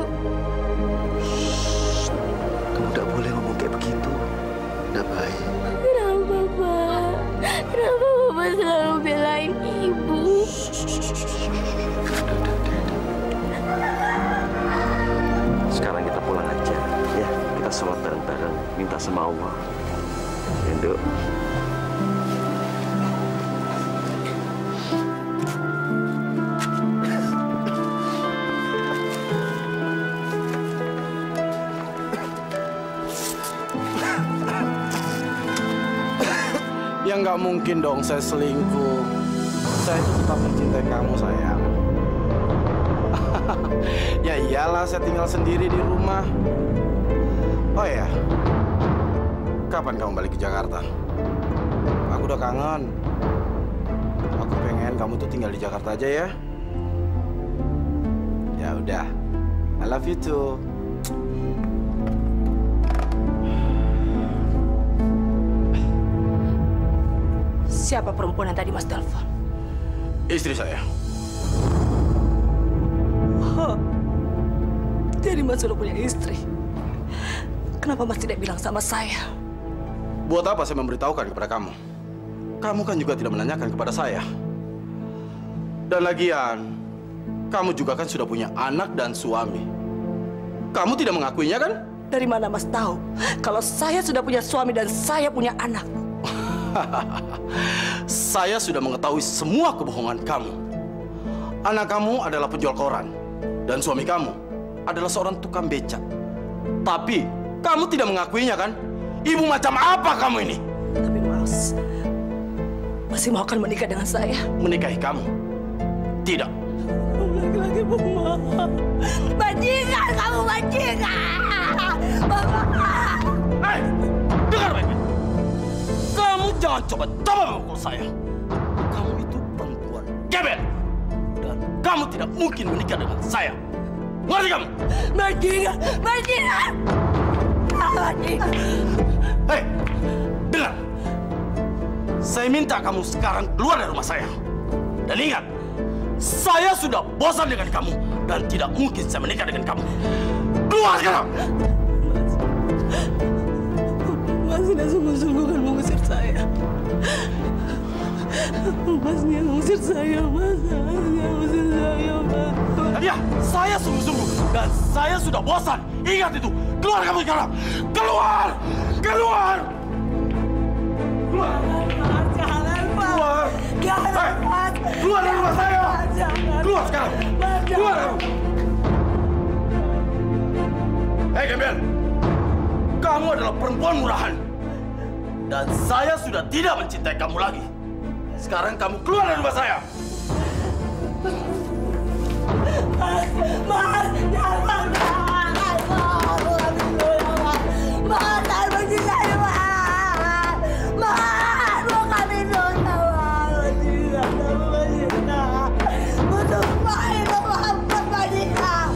Kamu tidak boleh ngomong kayak begitu. Tidak baik. Kenapa, Pak? Kenapa Bapak selalu belain Ibu? Sekarang kita pulang aja, ya. Kita sholat bareng-bareng, minta sama Allah. Endo. Ya nggak mungkin dong saya selingkuh. Saya itu tetap mencintai kamu, sayang. Ya iyalah, saya tinggal sendiri di rumah. Oh ya, kapan kamu balik ke Jakarta? Aku udah kangen. Aku pengen kamu tuh tinggal di Jakarta aja ya. Ya udah, I love you too. Siapa perempuan yang tadi Mas telepon? Istri saya. Oh, jadi Mas sudah punya istri. Kenapa Mas tidak bilang sama saya? Buat apa saya memberitahukan kepada kamu? Kamu kan juga tidak menanyakan kepada saya. Dan lagian, kamu juga kan sudah punya anak dan suami. Kamu tidak mengakuinya kan? Dari mana Mas tahu kalau saya sudah punya suami dan saya punya anak? Saya sudah mengetahui semua kebohongan kamu. Anak kamu adalah penjual koran, dan suami kamu adalah seorang tukang becak. Tapi kamu tidak mengakuinya kan? Ibu macam apa kamu ini? Tapi Mas, masih mau akan menikah dengan saya? Menikahi kamu? Tidak. Lagi-lagi Mama. Bajingan kamu, bajingan. Bapak. Hei, dengar baik-baik. Kamu jangan coba-coba memukul saya. Kamu itu perempuan gebel. Dan kamu tidak mungkin menikah dengan saya. Ngerti kamu? Bajingan, bajingan. Bajingan. Hei, dengar. Saya minta kamu sekarang keluar dari rumah saya. Dan ingat, saya sudah bosan dengan kamu dan tidak mungkin saya menikah dengan kamu. Keluar sekarang! Mas tidak sungguh-sungguh kan mengusir saya. Mas dia mengusir saya, Mas. Mas dia mengusir saya, Mas. Nadia, saya sungguh-sungguh dan saya sudah bosan. Ingat itu. Keluar kamu sekarang. Keluar! Keluar! Keluar! Mas, jangan, Mas. Keluar! Jangan, Mas. Keluar dari rumah saya! Mas, jangan. Keluar sekarang! Mas, Keluar jangan. kamu! Hei, Gembel! Kamu adalah perempuan murahan. Dan saya sudah tidak mencintai kamu lagi. Sekarang kamu keluar dari rumah saya! Mas, Mas, jangan, Mas. Mas, saya benci saya, Mas. Mas, mau kami dosa, Mas. Bajingan, kamu bajingan. Butuh main, maafkan bajingan.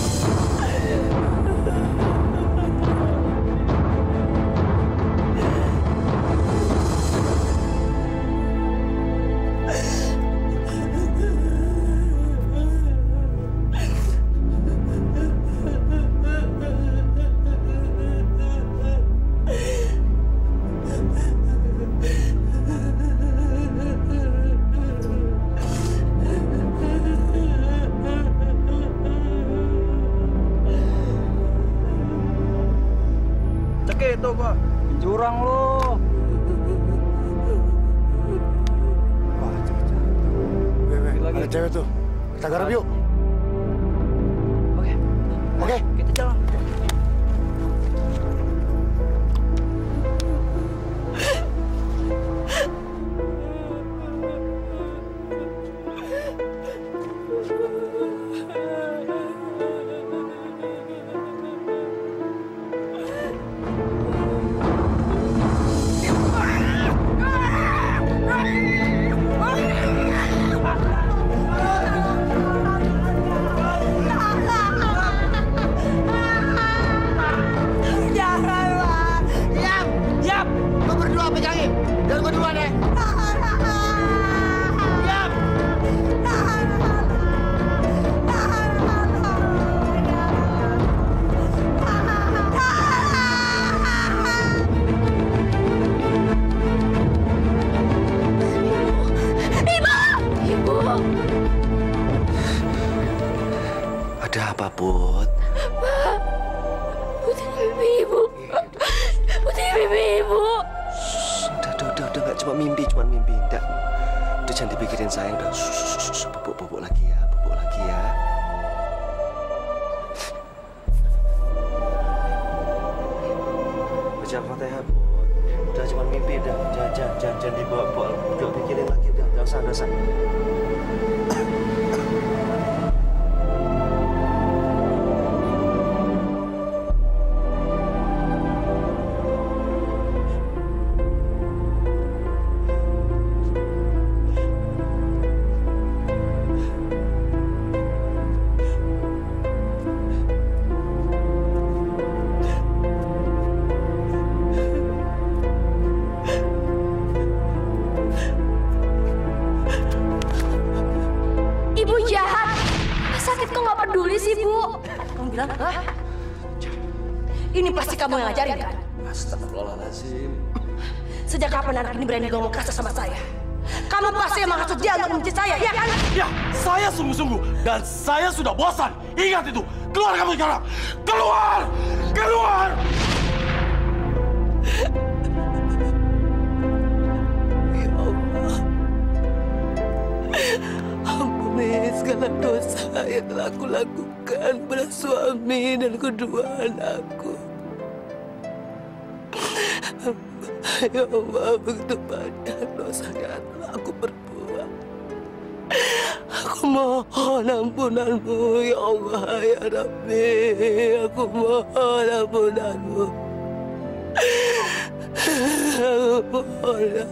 Cekik itu, Pak. Jurang lo. Wah, cewek-cewek. Ada cewek tuh. Kita garap yuk. Oke. Oke. Kita jalan. Jangan, Mas. Diam, diam. Lo berdua pegangin. Dan gue duluan deh. Diam. Ibu! Ibu! Ada apa, Put? Pak, Putri mimpi ibu. Putri mimpi ibu. Udah, udah, udah, udah. Nggak cuma mimpi, cuma mimpi. Udah, udah jangan dipikirin sayang. Udah, bubuk, bubuk lagi ya, bubuk lagi ya. Baca Fatihah, Put. Udah cuma mimpi, udah. Jangan, jangan, jangan, jangan dibawa-bawa. Udah pikirin lagi, udah. Nggak usah, nggak usah. Ibu jahat. Sakit kok nggak peduli sih, Bu? Kamu bilang, hah? Ini pasti kamu yang ngajarin, kan? Astagfirullahaladzim. Sejak kapan anak ini berani ngomong kasar sama saya? Kamu pasti emang maksud dia untuk membenci saya, iya kan? Ya, saya sungguh-sungguh dan saya sudah bosan. Ingat itu. Keluar kamu sekarang. Keluar! Keluar! Ya Allah. segala dosa yang telah aku lakukan pada suami dan kedua anakku. Ya Allah, begitu banyak dosa yang telah aku perbuat. Aku mohon ampunanmu, ya Allah, ya Rabbi. Aku mohon ampunanmu. Aku mohon.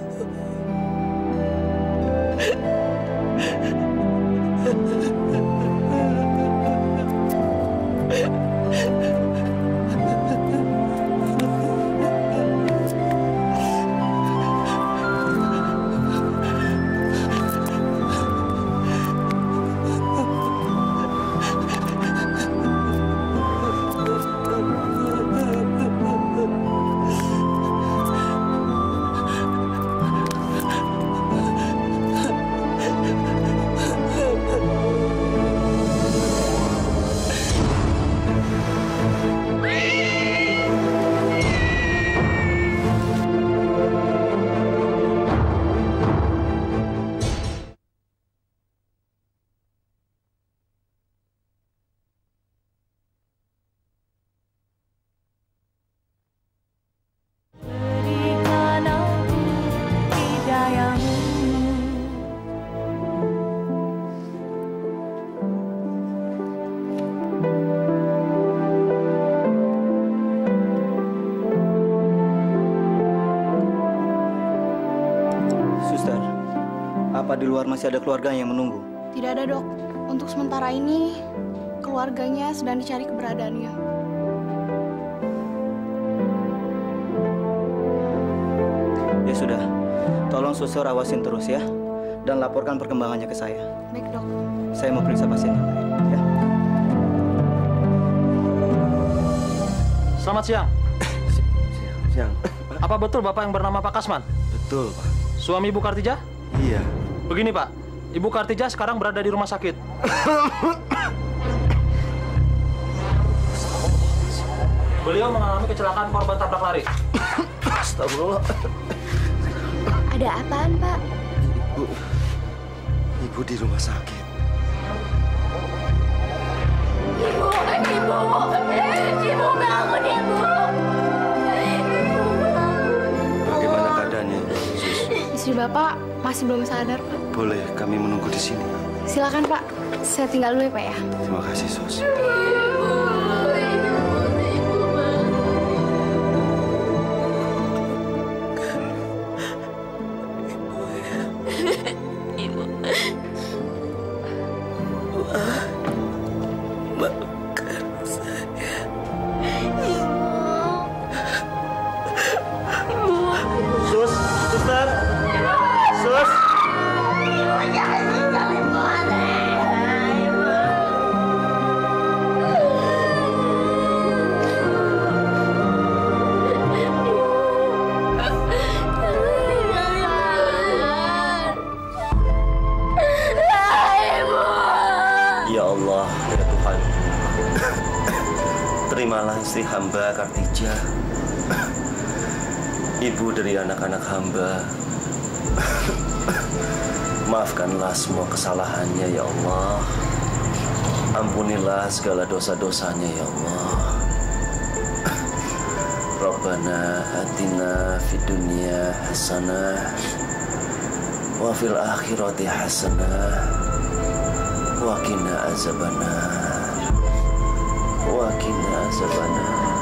Apa di luar masih ada keluarga yang menunggu? Tidak ada, Dok. Untuk sementara ini, keluarganya sedang dicari keberadaannya. Ya sudah, tolong suster awasin terus ya, dan laporkan perkembangannya ke saya. Baik, Dok. Saya mau periksa pasien yang lain, ya. Selamat siang. Siang. Apa betul Bapak yang bernama Pak Kasman? Betul, Pak. Suami Ibu Kartijah? Iya. Begini, Pak. Ibu Kartijah sekarang berada di rumah sakit. Beliau mengalami kecelakaan korban tabrak lari. Astagfirullah. Ada apaan, Pak? Ibu, ibu di rumah sakit. Ibu, ibu, ibu bangun, ibu. Bagaimana keadaannya, Sus? Istri Bapak masih belum sadar, Pak. Boleh kami menunggu di sini? Silakan, Pak. Saya tinggal dulu ya, Pak ya. Terima kasih, Sus. Ibu. Maafkan saya. Ibu. Ibu. Sus, suster. Sus. Ibu, jangan tinggalin Ibu. Ya Allah, ya Tuhan. Terimalah istri hamba Kartijah, ibu dari anak-anak hamba. Maafkanlah semua kesalahannya, ya Allah. Ampunilah segala dosa-dosanya, ya Allah. Rabbana atina fid dunya hasanah wa fil akhirati hasanah wa qina azabannar wa qina azabannar.